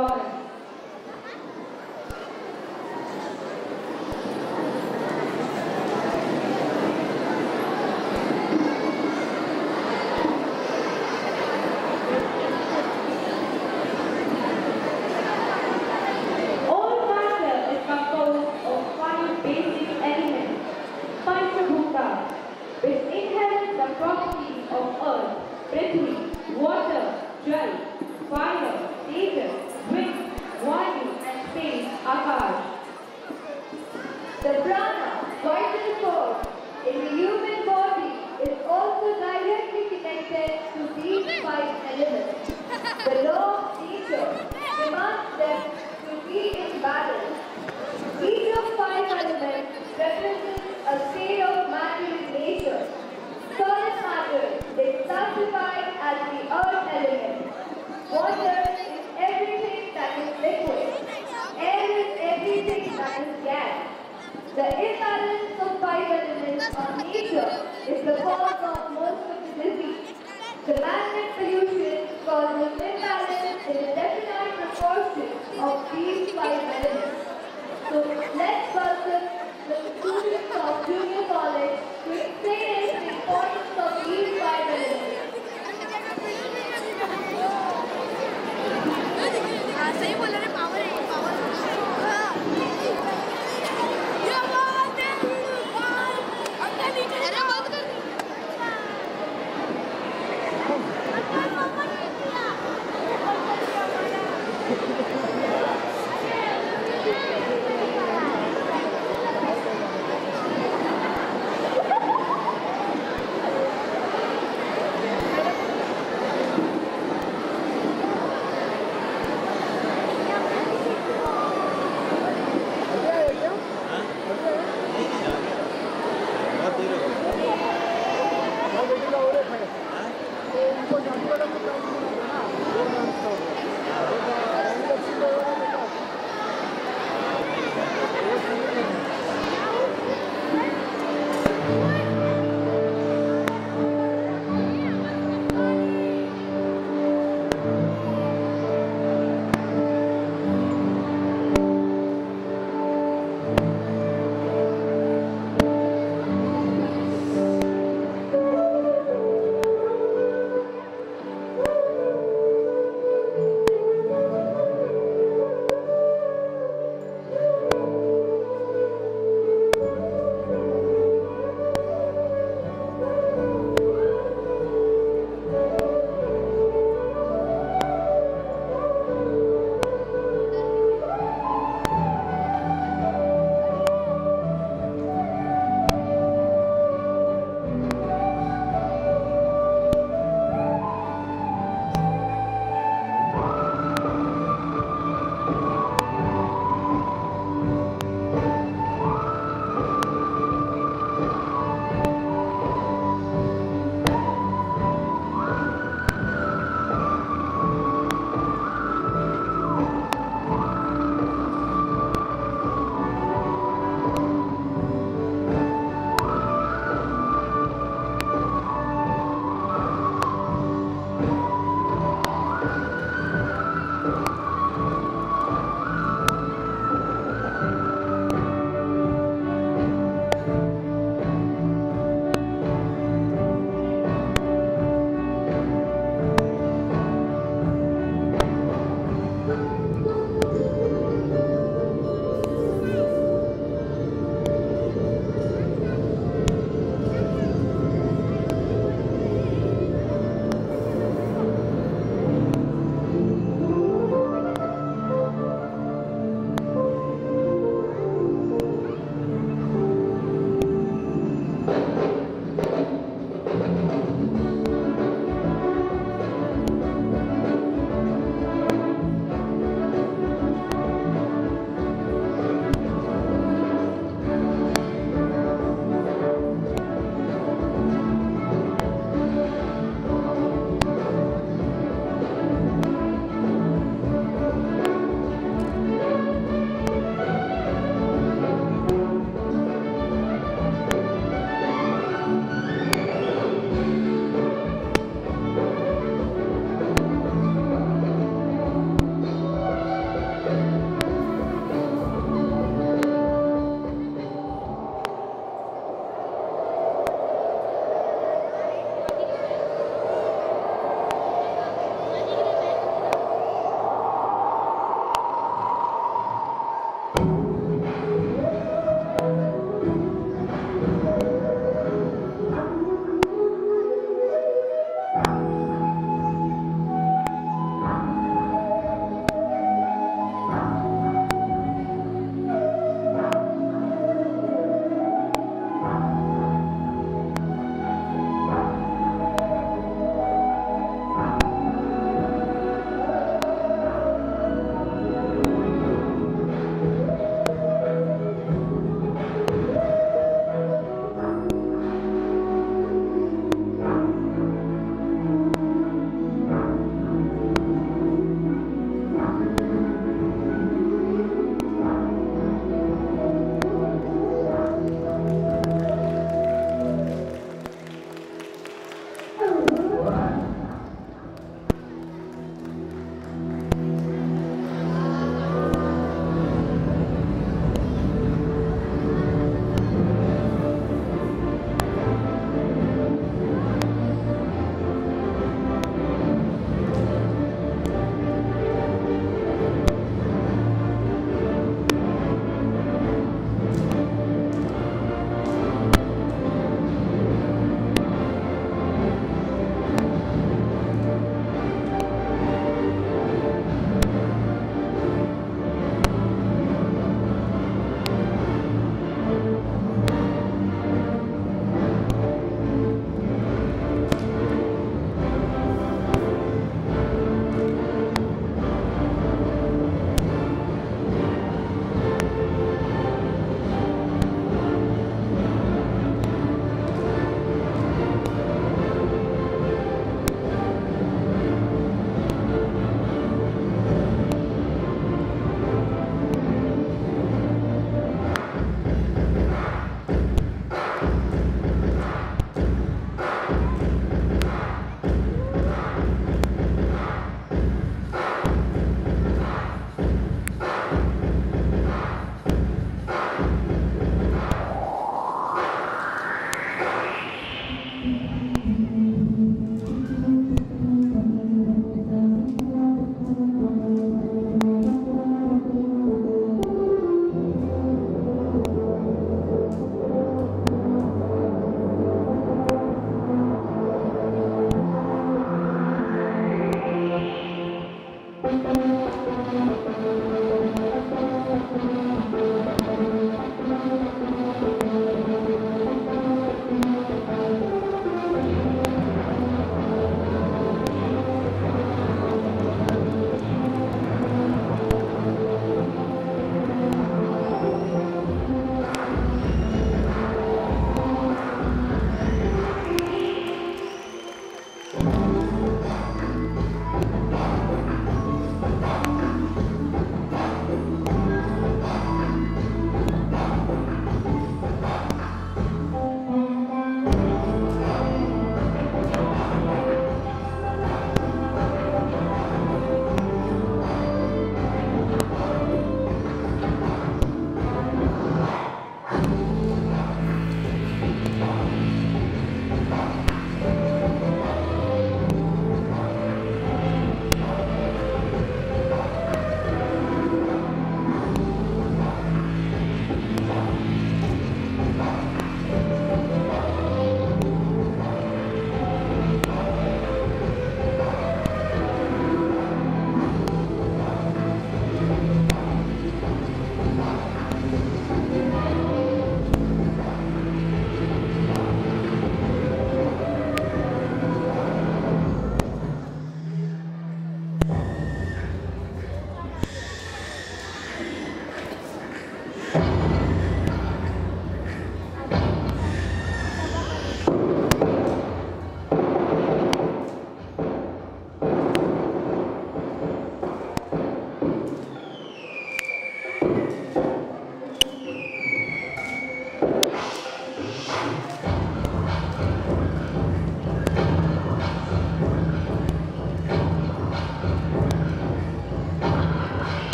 performance. All matter is composed of 5 basic elements, Panchabhuta, which inherit the properties of earth, prithvi, water, jal, fire, tejas, wind, vayu, and space, akash. The prana, vital force in the human body, is also directly connected to these 5 elements. The law of nature demands them to be in balance. Each of 5 elements represents a state of matter in nature. Solid matter is classified as the earth element. Water is everything that is liquid. Air is everything that is gas. The imbalance of 5 elements on nature is the cause of most of the disease. The man-made pollution causes imbalance in a definite proportion of these 5 elements. So let's welcome the students of junior college to explain the importance of these 5 elements. सही बोल रहे power है power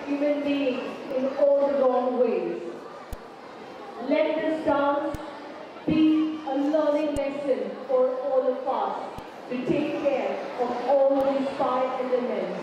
human beings in all the wrong ways. Let this dance be a learning lesson for all of us to take care of all these five elements.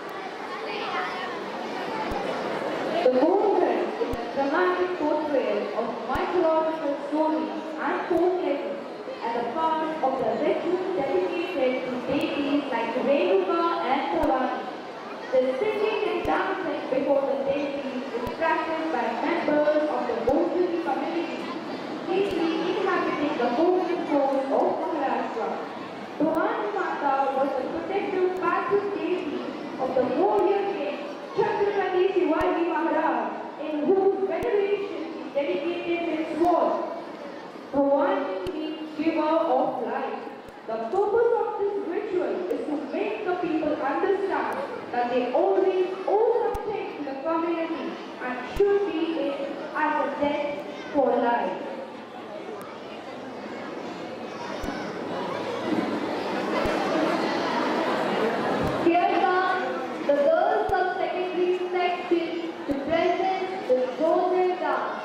The movement is a dramatic portrayal of mythological stories and folk legends as a part of the ritual dedicated to deities like Renuka and Bhavani. The singing and dancing before the deities is practiced by members of the Bhojpuri community, chiefly inhabiting the coastal coast of Maharashtra. Bhavani Mata was the protective patron deity of the warrior king Chhatrapati Shivaji Maharaj, in whose veneration he dedicated his sword. Bhavani means giver of life. The purpose of this ritual is to make the people understand that they always owe something to the community and should be in as a debt for life. Here come the girls of secondary section to present the Zone dance.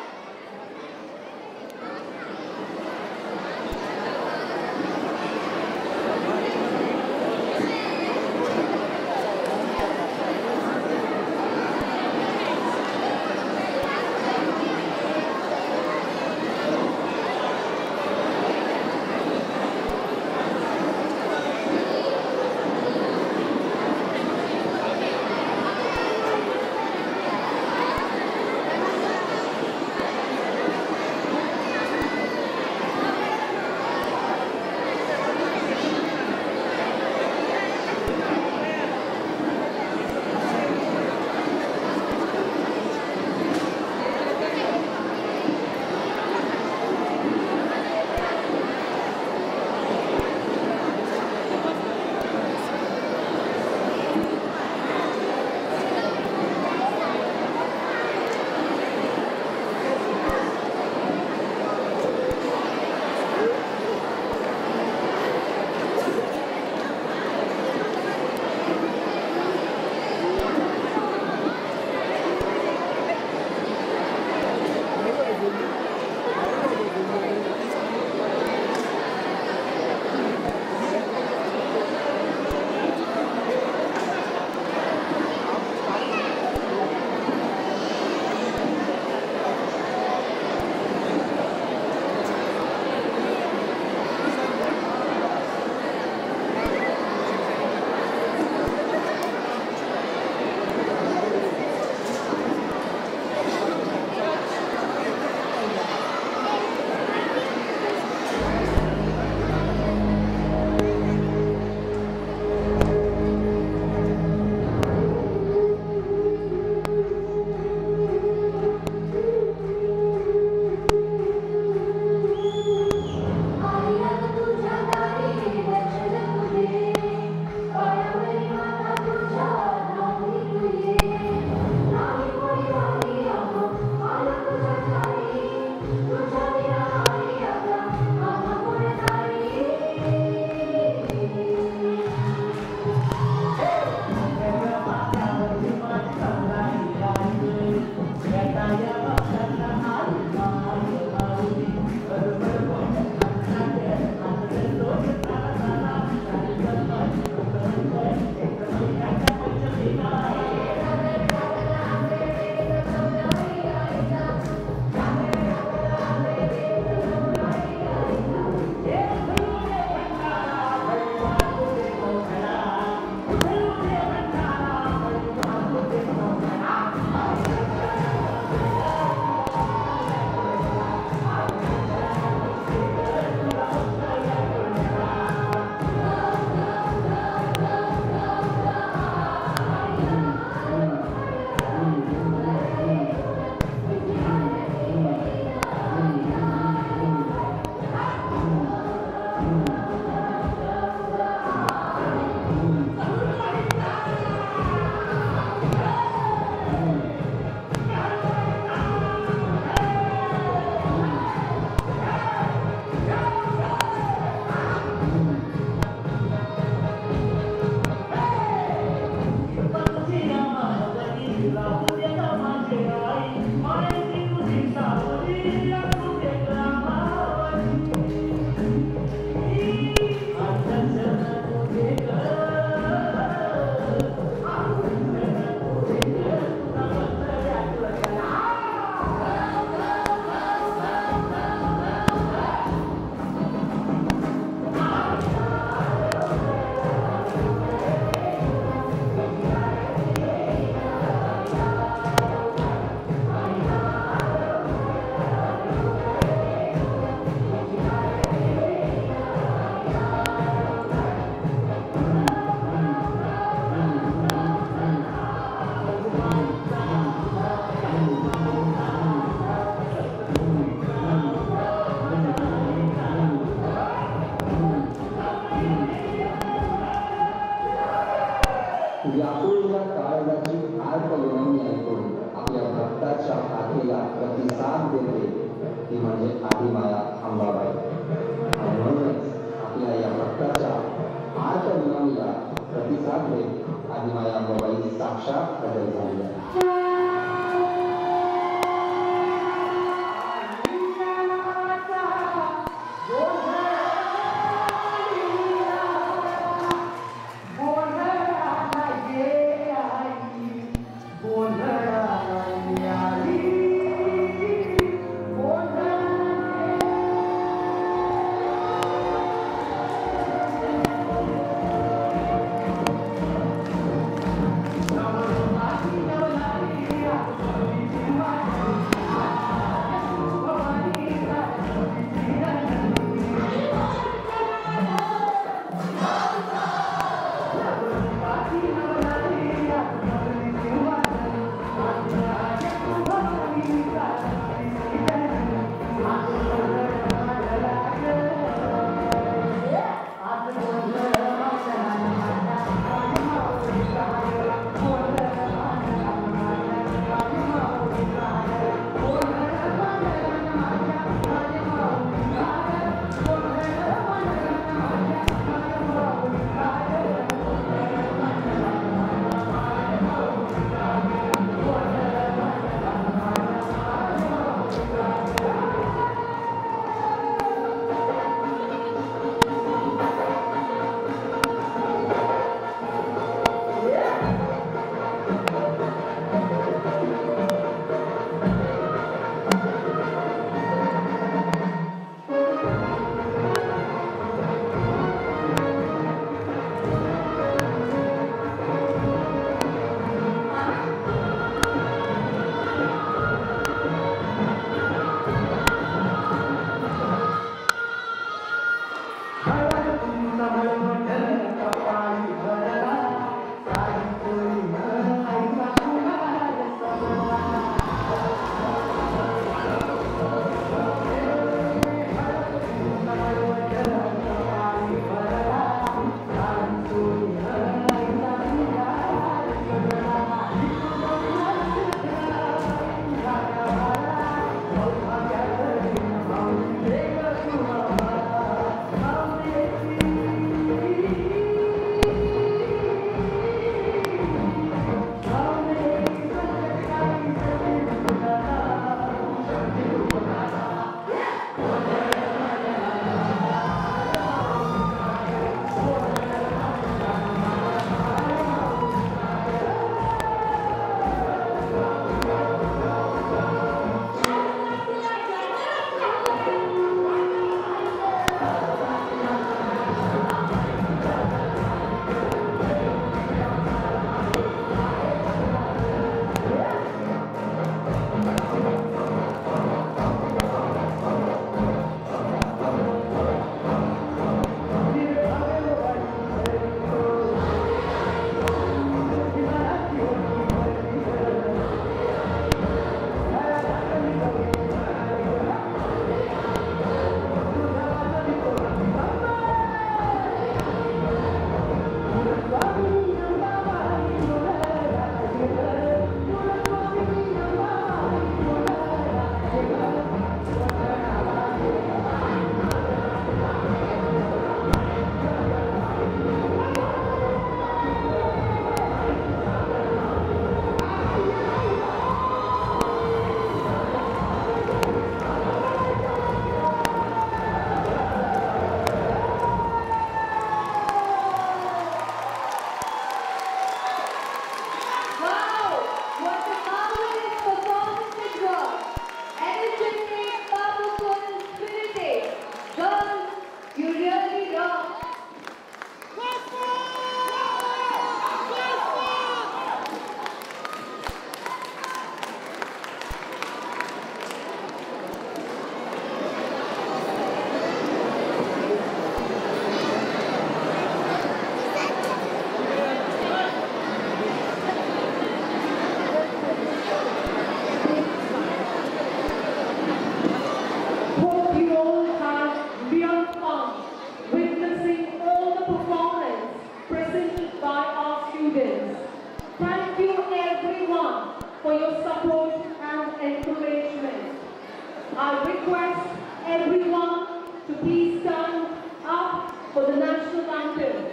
I request everyone to please stand up for the national anthem.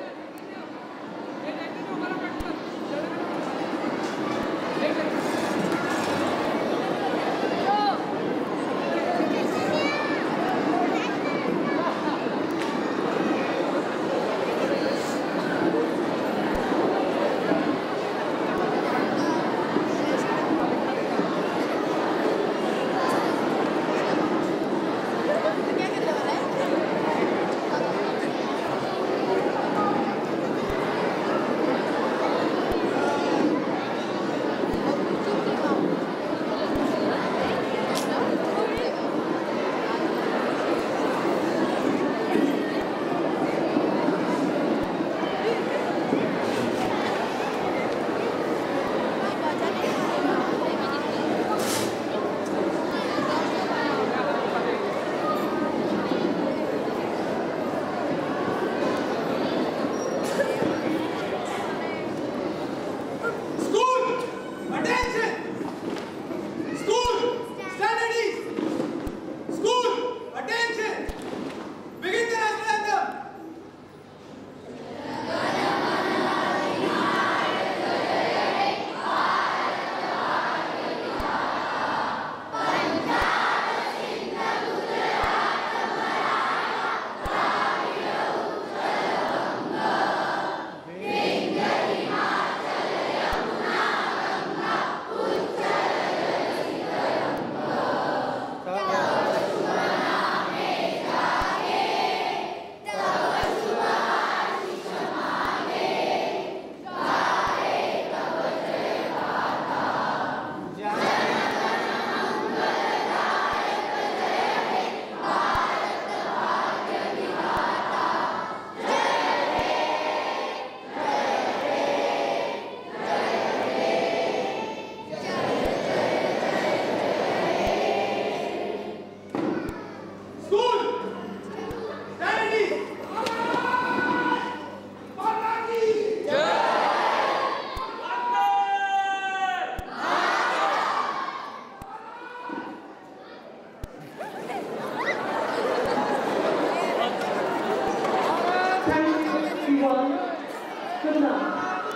Good night.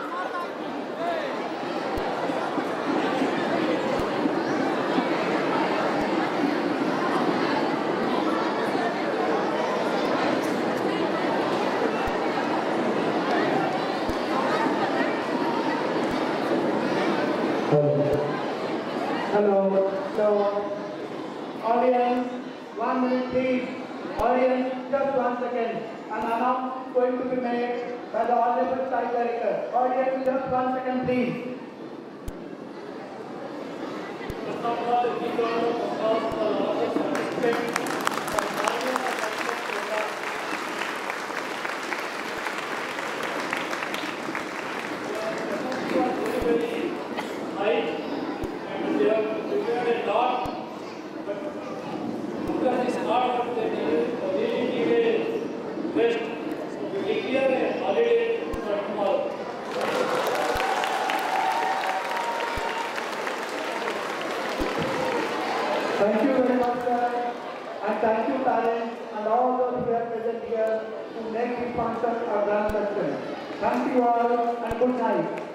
Hello. So, audience, 1 minute please. Audience, just 1 second. An announcement going to be made by the Honorable Site Director. Audience, just 1 second please. Thank you very much, sir. And thank you, parents, and all those who are present here to make this function a grand success. Thank you all, and good night.